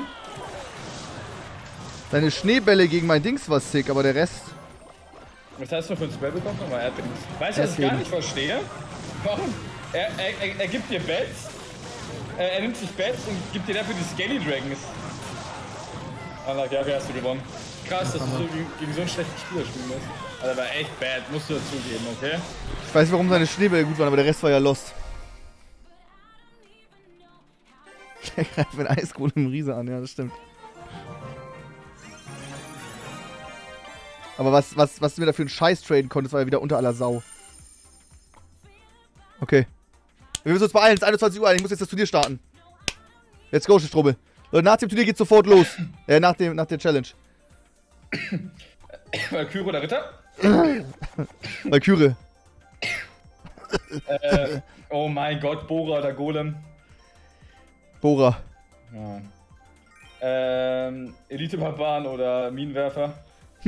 Seine Schneebälle gegen mein Dings war sick, aber der Rest...
Was hast du für ein Spell bekommen? Nochmal Erdbeben. Weißt du, was ich gar nicht verstehe? Warum? Er, er, er, er gibt dir Bets, er, er nimmt sich Bets und gibt dir dafür die Skelly Dragons. Alter, ja, wie hast du gewonnen? Krass, dass du so gegen, gegen so einen schlechten Spieler spielen musst. Alter, war echt bad, musst du dazugeben, okay?
Ich weiß, warum seine Schneebälle gut waren, aber der Rest war ja lost. Der greift mit Eisgrund im Riese an, ja, das stimmt. Aber was, was, was du mir dafür einen Scheiß traden konntest, war ja wieder unter aller Sau. Okay. Wir müssen uns beeilen, es ist einundzwanzig Uhr, ich muss jetzt das Turnier starten. Let's go, Strobel. Leute, nach dem Turnier geht's sofort los. Äh, nach, dem, nach der Challenge.
Valkyrie oder Ritter?
Valkyrie.
äh, oh mein Gott, Bora oder Golem?
Bora.
Ja. Ähm, Elite-Barbaren oder Minenwerfer?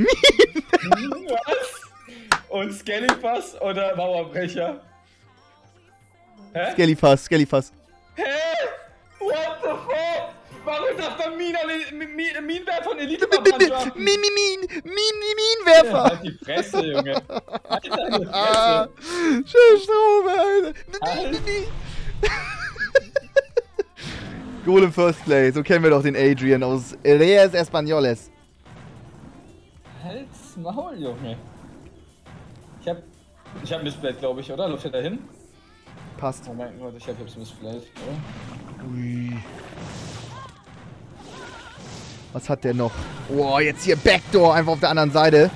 Was? Und Skellyfass oder Mauerbrecher? Hä?
Skellyfass, Skellyfass.
Hä? What the fuck? Warum darf man Minen Min Minenwerfer und Elite-Barbaren draften?
Min, Min, Min, Min, Minenwerfer!
Halt die Fresse, Junge. Halt deine Fresse.
Schön Strobel, Alter. Golem First Play, so kennen wir doch den Adrian aus Reyes Españoles.
Halt's Maul, Junge. Ich hab. Ich hab Missplayed, glaube ich, oder? Läuft er dahin?
Passt.
Oh mein Gott, ich hab jetzt Missplayed, oder?
Ui. Was hat der noch? Oh, jetzt hier Backdoor, einfach auf der anderen Seite.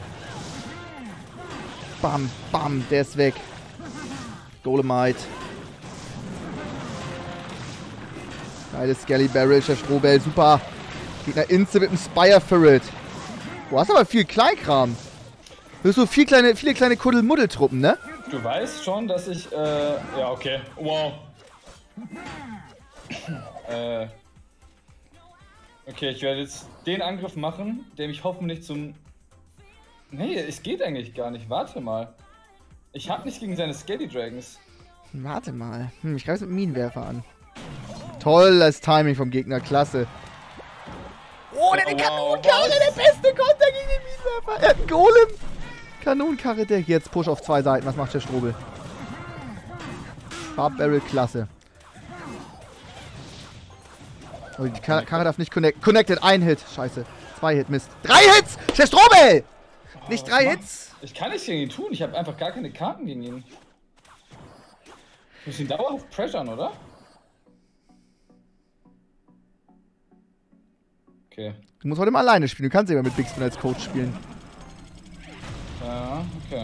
Bam, bam, der ist weg. Golemite. Geiles Skelly Barrel, Chef Strobel, super. Gegner Inze mit dem Spire Ferret. Du hast aber viel Kleinkram. Du hast so viel kleine, viele kleine Kuddelmuddeltruppen, ne?
Du weißt schon, dass ich, äh, ja, okay. Wow. äh. Okay, ich werde jetzt den Angriff machen, der mich hoffentlich zum... Nee, es geht eigentlich gar nicht. Warte mal. Ich hab nichts gegen seine Skelly Dragons.
Warte mal. Hm, ich greife mit dem Minenwerfer an. Tolles Timing vom Gegner, klasse. Oh, der hat eine
Wow,
Kanonenkarre, der beste Konter gegen den Minenwerfer. Er hat einen Golem. Kanonenkarre-Deck. Jetzt Push auf zwei Seiten. Was macht der Strobel? Barb Barrel, klasse. Oh, die Kar Karre darf nicht connect connected. Ein Hit. Scheiße. Zwei Hit, Mist. Drei Hits! Der Strobel!
Oh,
nicht drei
mach...
Hits?
Ich kann nichts gegen ihn tun. Ich habe einfach gar keine Karten gegen ihn. Ich muss ihn dauerhaft pressuren, oder? Okay.
Du musst heute mal alleine spielen. Du kannst immer mit Big Spin als Coach spielen.
Ja, okay.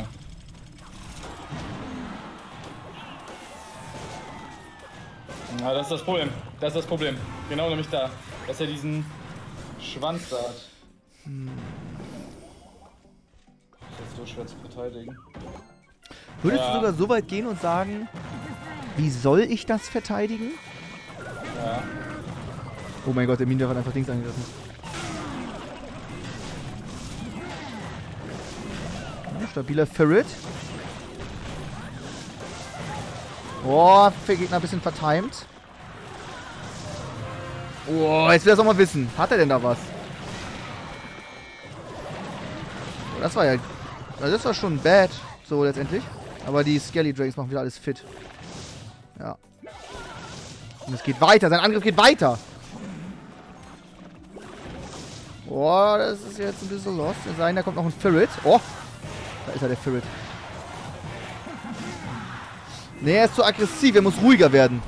Na, das ist das Problem. Das ist das Problem. Genau nämlich da. Dass er diesen Schwanz da hat. Hm. Das ist so schwer zu verteidigen.
Würdest
ja.
du sogar so weit gehen und sagen, wie soll ich das verteidigen?
Ja.
Oh mein Gott, der Minenwerfer hat einfach Dings angegriffen. Ja, stabiler Ferret. Oh, der Gegner ein bisschen vertimed. Oh, jetzt will er es auch mal wissen. Hat er denn da was? Oh, das war ja... Also das war schon bad, so letztendlich. Aber die Skelly Dragons machen wieder alles fit. Ja. Und es geht weiter. Sein Angriff geht weiter. Boah, das ist jetzt ein bisschen lost. Sein, da kommt noch ein Ferret. Oh. Da ist er, der Ferret. Nee, er ist zu aggressiv. Er muss ruhiger werden.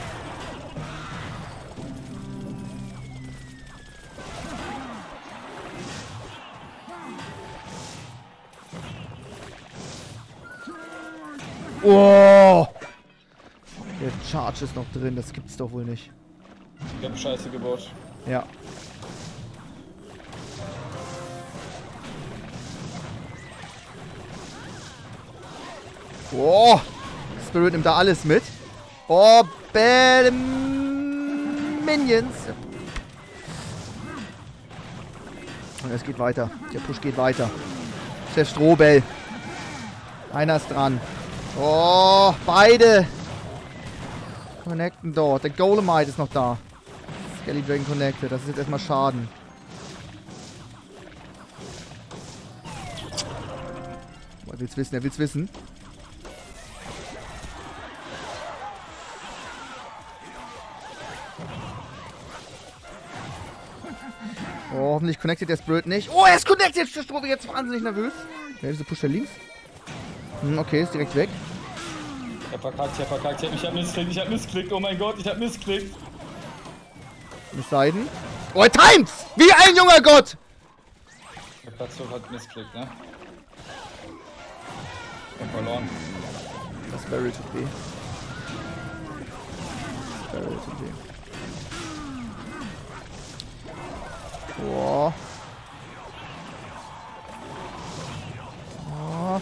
Oh! Der Charge ist noch drin, das gibt's doch wohl nicht.
Ich hab Scheiße gebaut.
Ja. Oh! Spirit nimmt da alles mit. Oh, Bäh, Minions. Und es geht weiter. Der Push geht weiter. Der Strohbell. Einer ist dran. Oh, beide. Connecten dort. Der Golemite ist noch da. Skelly Dragon connected. Das ist jetzt erstmal Schaden. Oh, er will's wissen, er will's wissen. Oh, hoffentlich connectet der Spirit nicht. Oh, er ist connected. Jetzt ist der jetzt wahnsinnig nervös. Wer ist der Push der links? Hm, okay, ist direkt weg.
Ich hab verkackt, ich hab verkackt, ich hab missklickt, ich hab missklickt, oh mein Gott, ich hab missklickt.
Es sei denn. Oh, er times! Wie ein junger Gott!
Der Platz hat missklickt, ne? Ich hab verloren.
Das Barrel tut weh. Das Barrel tut weh. Boah. Oh.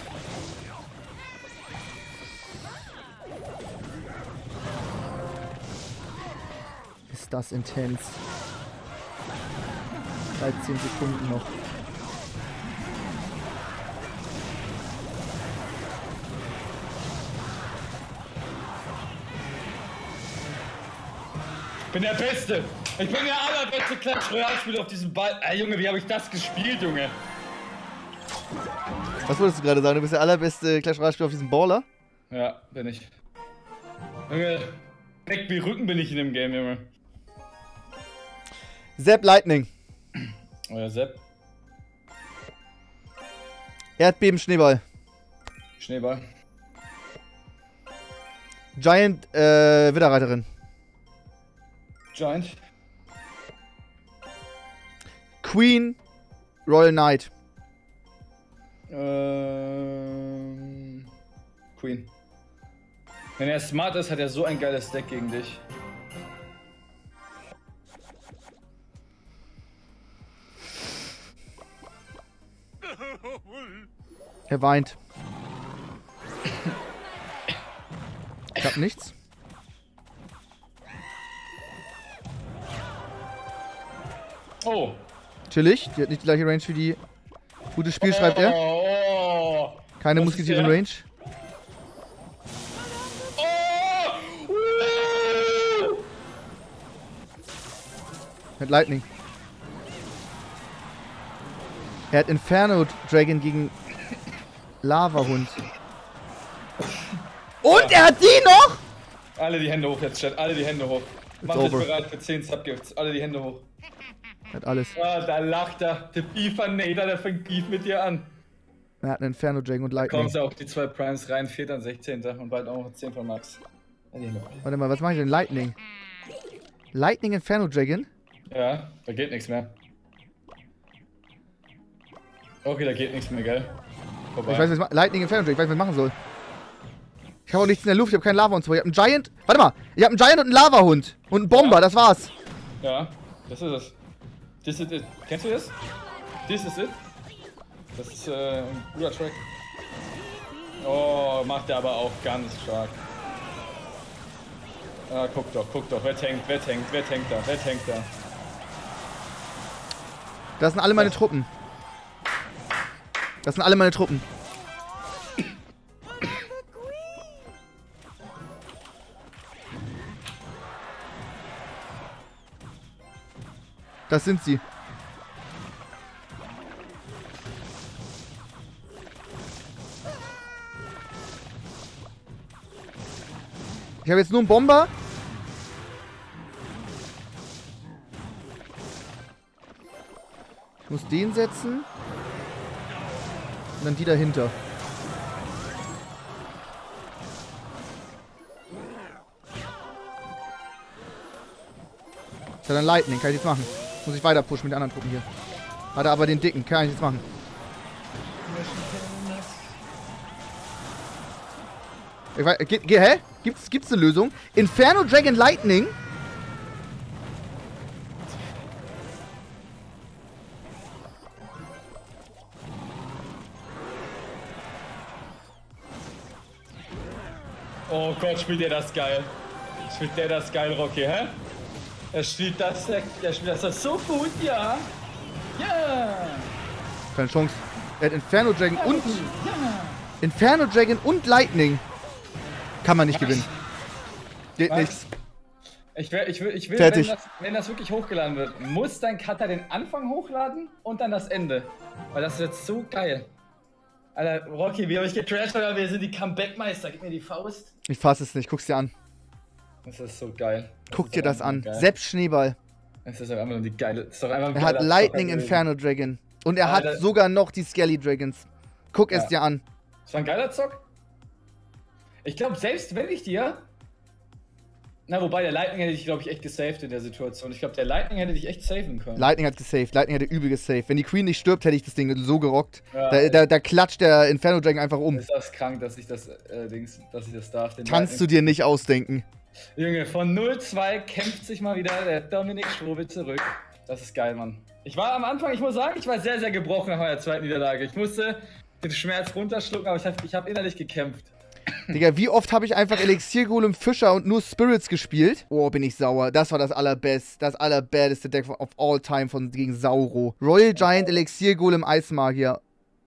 Ist das intens. dreizehn Sekunden noch.
Ich bin der Beste! Ich bin der allerbeste Clash Royale-Spieler auf diesem Ball. Ey, Junge, wie habe ich das gespielt, Junge?
Was wolltest du gerade sagen? Du bist der allerbeste Clash Royale-Spieler auf diesem Baller?
Ja, bin ich. Junge, weg wie Rücken bin ich in dem Game, Junge.
Sepp Lightning.
Oh ja, Sepp.
Erdbeben Schneeball.
Schneeball.
Giant äh, Widderreiterin.
Giant.
Queen Royal Knight.
Ähm. Queen. Wenn er smart ist, hat er so ein geiles Deck gegen dich.
Er weint. Ich hab nichts.
Oh.
Chillig. Die hat nicht die gleiche Range wie die. Gutes Spiel, schreibt er.
Oh.
Keine
Was
musketieren
ist der?
Range.
Oh.
Mit Lightning. Er hat Inferno Dragon gegen Lava-Hund. Und er hat die noch!
Alle die Hände hoch jetzt, Chat. Alle die Hände hoch. Macht euch bereit für zehn Subgifts. Alle die Hände hoch.
Er hat alles.
Ah, da lacht er. Der Beefer-Nader, der fängt Beef mit dir an.
Er hat einen Inferno Dragon und Lightning.
Kommen sie auch die zwei Primes rein, fehlt dann sechzehnter und bald auch noch zehn von Max.
Warte mal, was mache ich denn? Lightning. Lightning Inferno Dragon?
Ja, da geht nichts mehr. Okay, da geht nichts mehr, gell? Vorbei.
Ich weiß, was ich ma- Lightning Inferno Dragon, ich weiß, was ich machen soll. Ich habe auch nichts in der Luft, ich habe keinen Lava und so. Ich habe einen Giant. Warte mal, ich habe einen Giant und einen Lava-Hund. Und einen Bomber,
Ja.
das war's.
Ja, das ist es. This is it. Kennst du das? This is it. Das ist äh, ein guter Track. Oh, macht er aber auch ganz stark. Ah, guck doch, guck doch. Wer tankt, wer tankt, wer tankt da, wer tankt da?
Das sind alle meine Truppen. Das sind alle meine Truppen. Das sind sie. Ich habe jetzt nur einen Bomber. Ich muss den setzen. Und dann die dahinter. Ist ja dann Lightning, kann ich jetzt machen. Muss ich weiter pushen mit den anderen Truppen hier. Hat er aber den dicken, kann ich jetzt machen. Ich weiß, ge, ge, hä? Gibt's, gibt's eine Lösung? Inferno Dragon Lightning?
Oh Gott, spielt der das geil. Spielt der das geil, Rocky, hä? Er spielt das, er spielt das so gut, ja. Ja.
Keine Chance. Er hat Inferno Dragon
ja,
und...
Ja.
Inferno Dragon und Lightning. Kann man nicht gewinnen. Geht
Was?
nichts.
Ich will, ich will, ich will
Fertig.
wenn, das, wenn das wirklich hochgeladen wird, muss dein Cutter den Anfang hochladen und dann das Ende. Weil das wird so geil. Alter, Rocky, wie habe ich getrashed, aber wir sind die Comeback-Meister. Gib mir die Faust.
Ich fass es nicht. Guck's dir an.
Das ist so geil.
Guck dir das an.
Geil.
Sepp Schneeball.
Das ist doch einfach nur die geile. Das ist doch einfach ein
Er hat
geiler
Lightning
Zocker
Inferno Dragon. Und er
Alter.
hat sogar noch die Skelly Dragons. Guck es
Ja.
dir an.
gewesen. Das war ein geiler Zock. Ich glaube, selbst wenn ich dir. Na, wobei der Lightning hätte dich, glaube ich, echt gesaved in der Situation. Ich glaube, der Lightning hätte dich echt saven können.
Lightning hat gesaved. Lightning hätte übel gesaved. Wenn die Queen nicht stirbt, hätte ich das Ding so gerockt.
Ja,
da, da, da klatscht der Inferno Dragon einfach um.
Ist das krank, dass ich das, äh, Dings, dass ich das darf. Den
Kannst du
Lightning-
dir nicht ausdenken.
Junge, von null zwei kämpft sich mal wieder der Dominik Strobel zurück. Das ist geil, Mann. Ich war am Anfang, ich muss sagen, ich war sehr, sehr gebrochen nach meiner zweiten Niederlage. Ich musste den Schmerz runterschlucken, aber ich habe ich hab innerlich gekämpft.
Digga, wie oft habe ich einfach Elixiergolem, Fischer und nur Spirits gespielt? Oh, bin ich sauer. Das war das allerbest, das allerbaddeste Deck of all time von gegen Sauro. Royal Giant, Elixiergolem, Eismagier.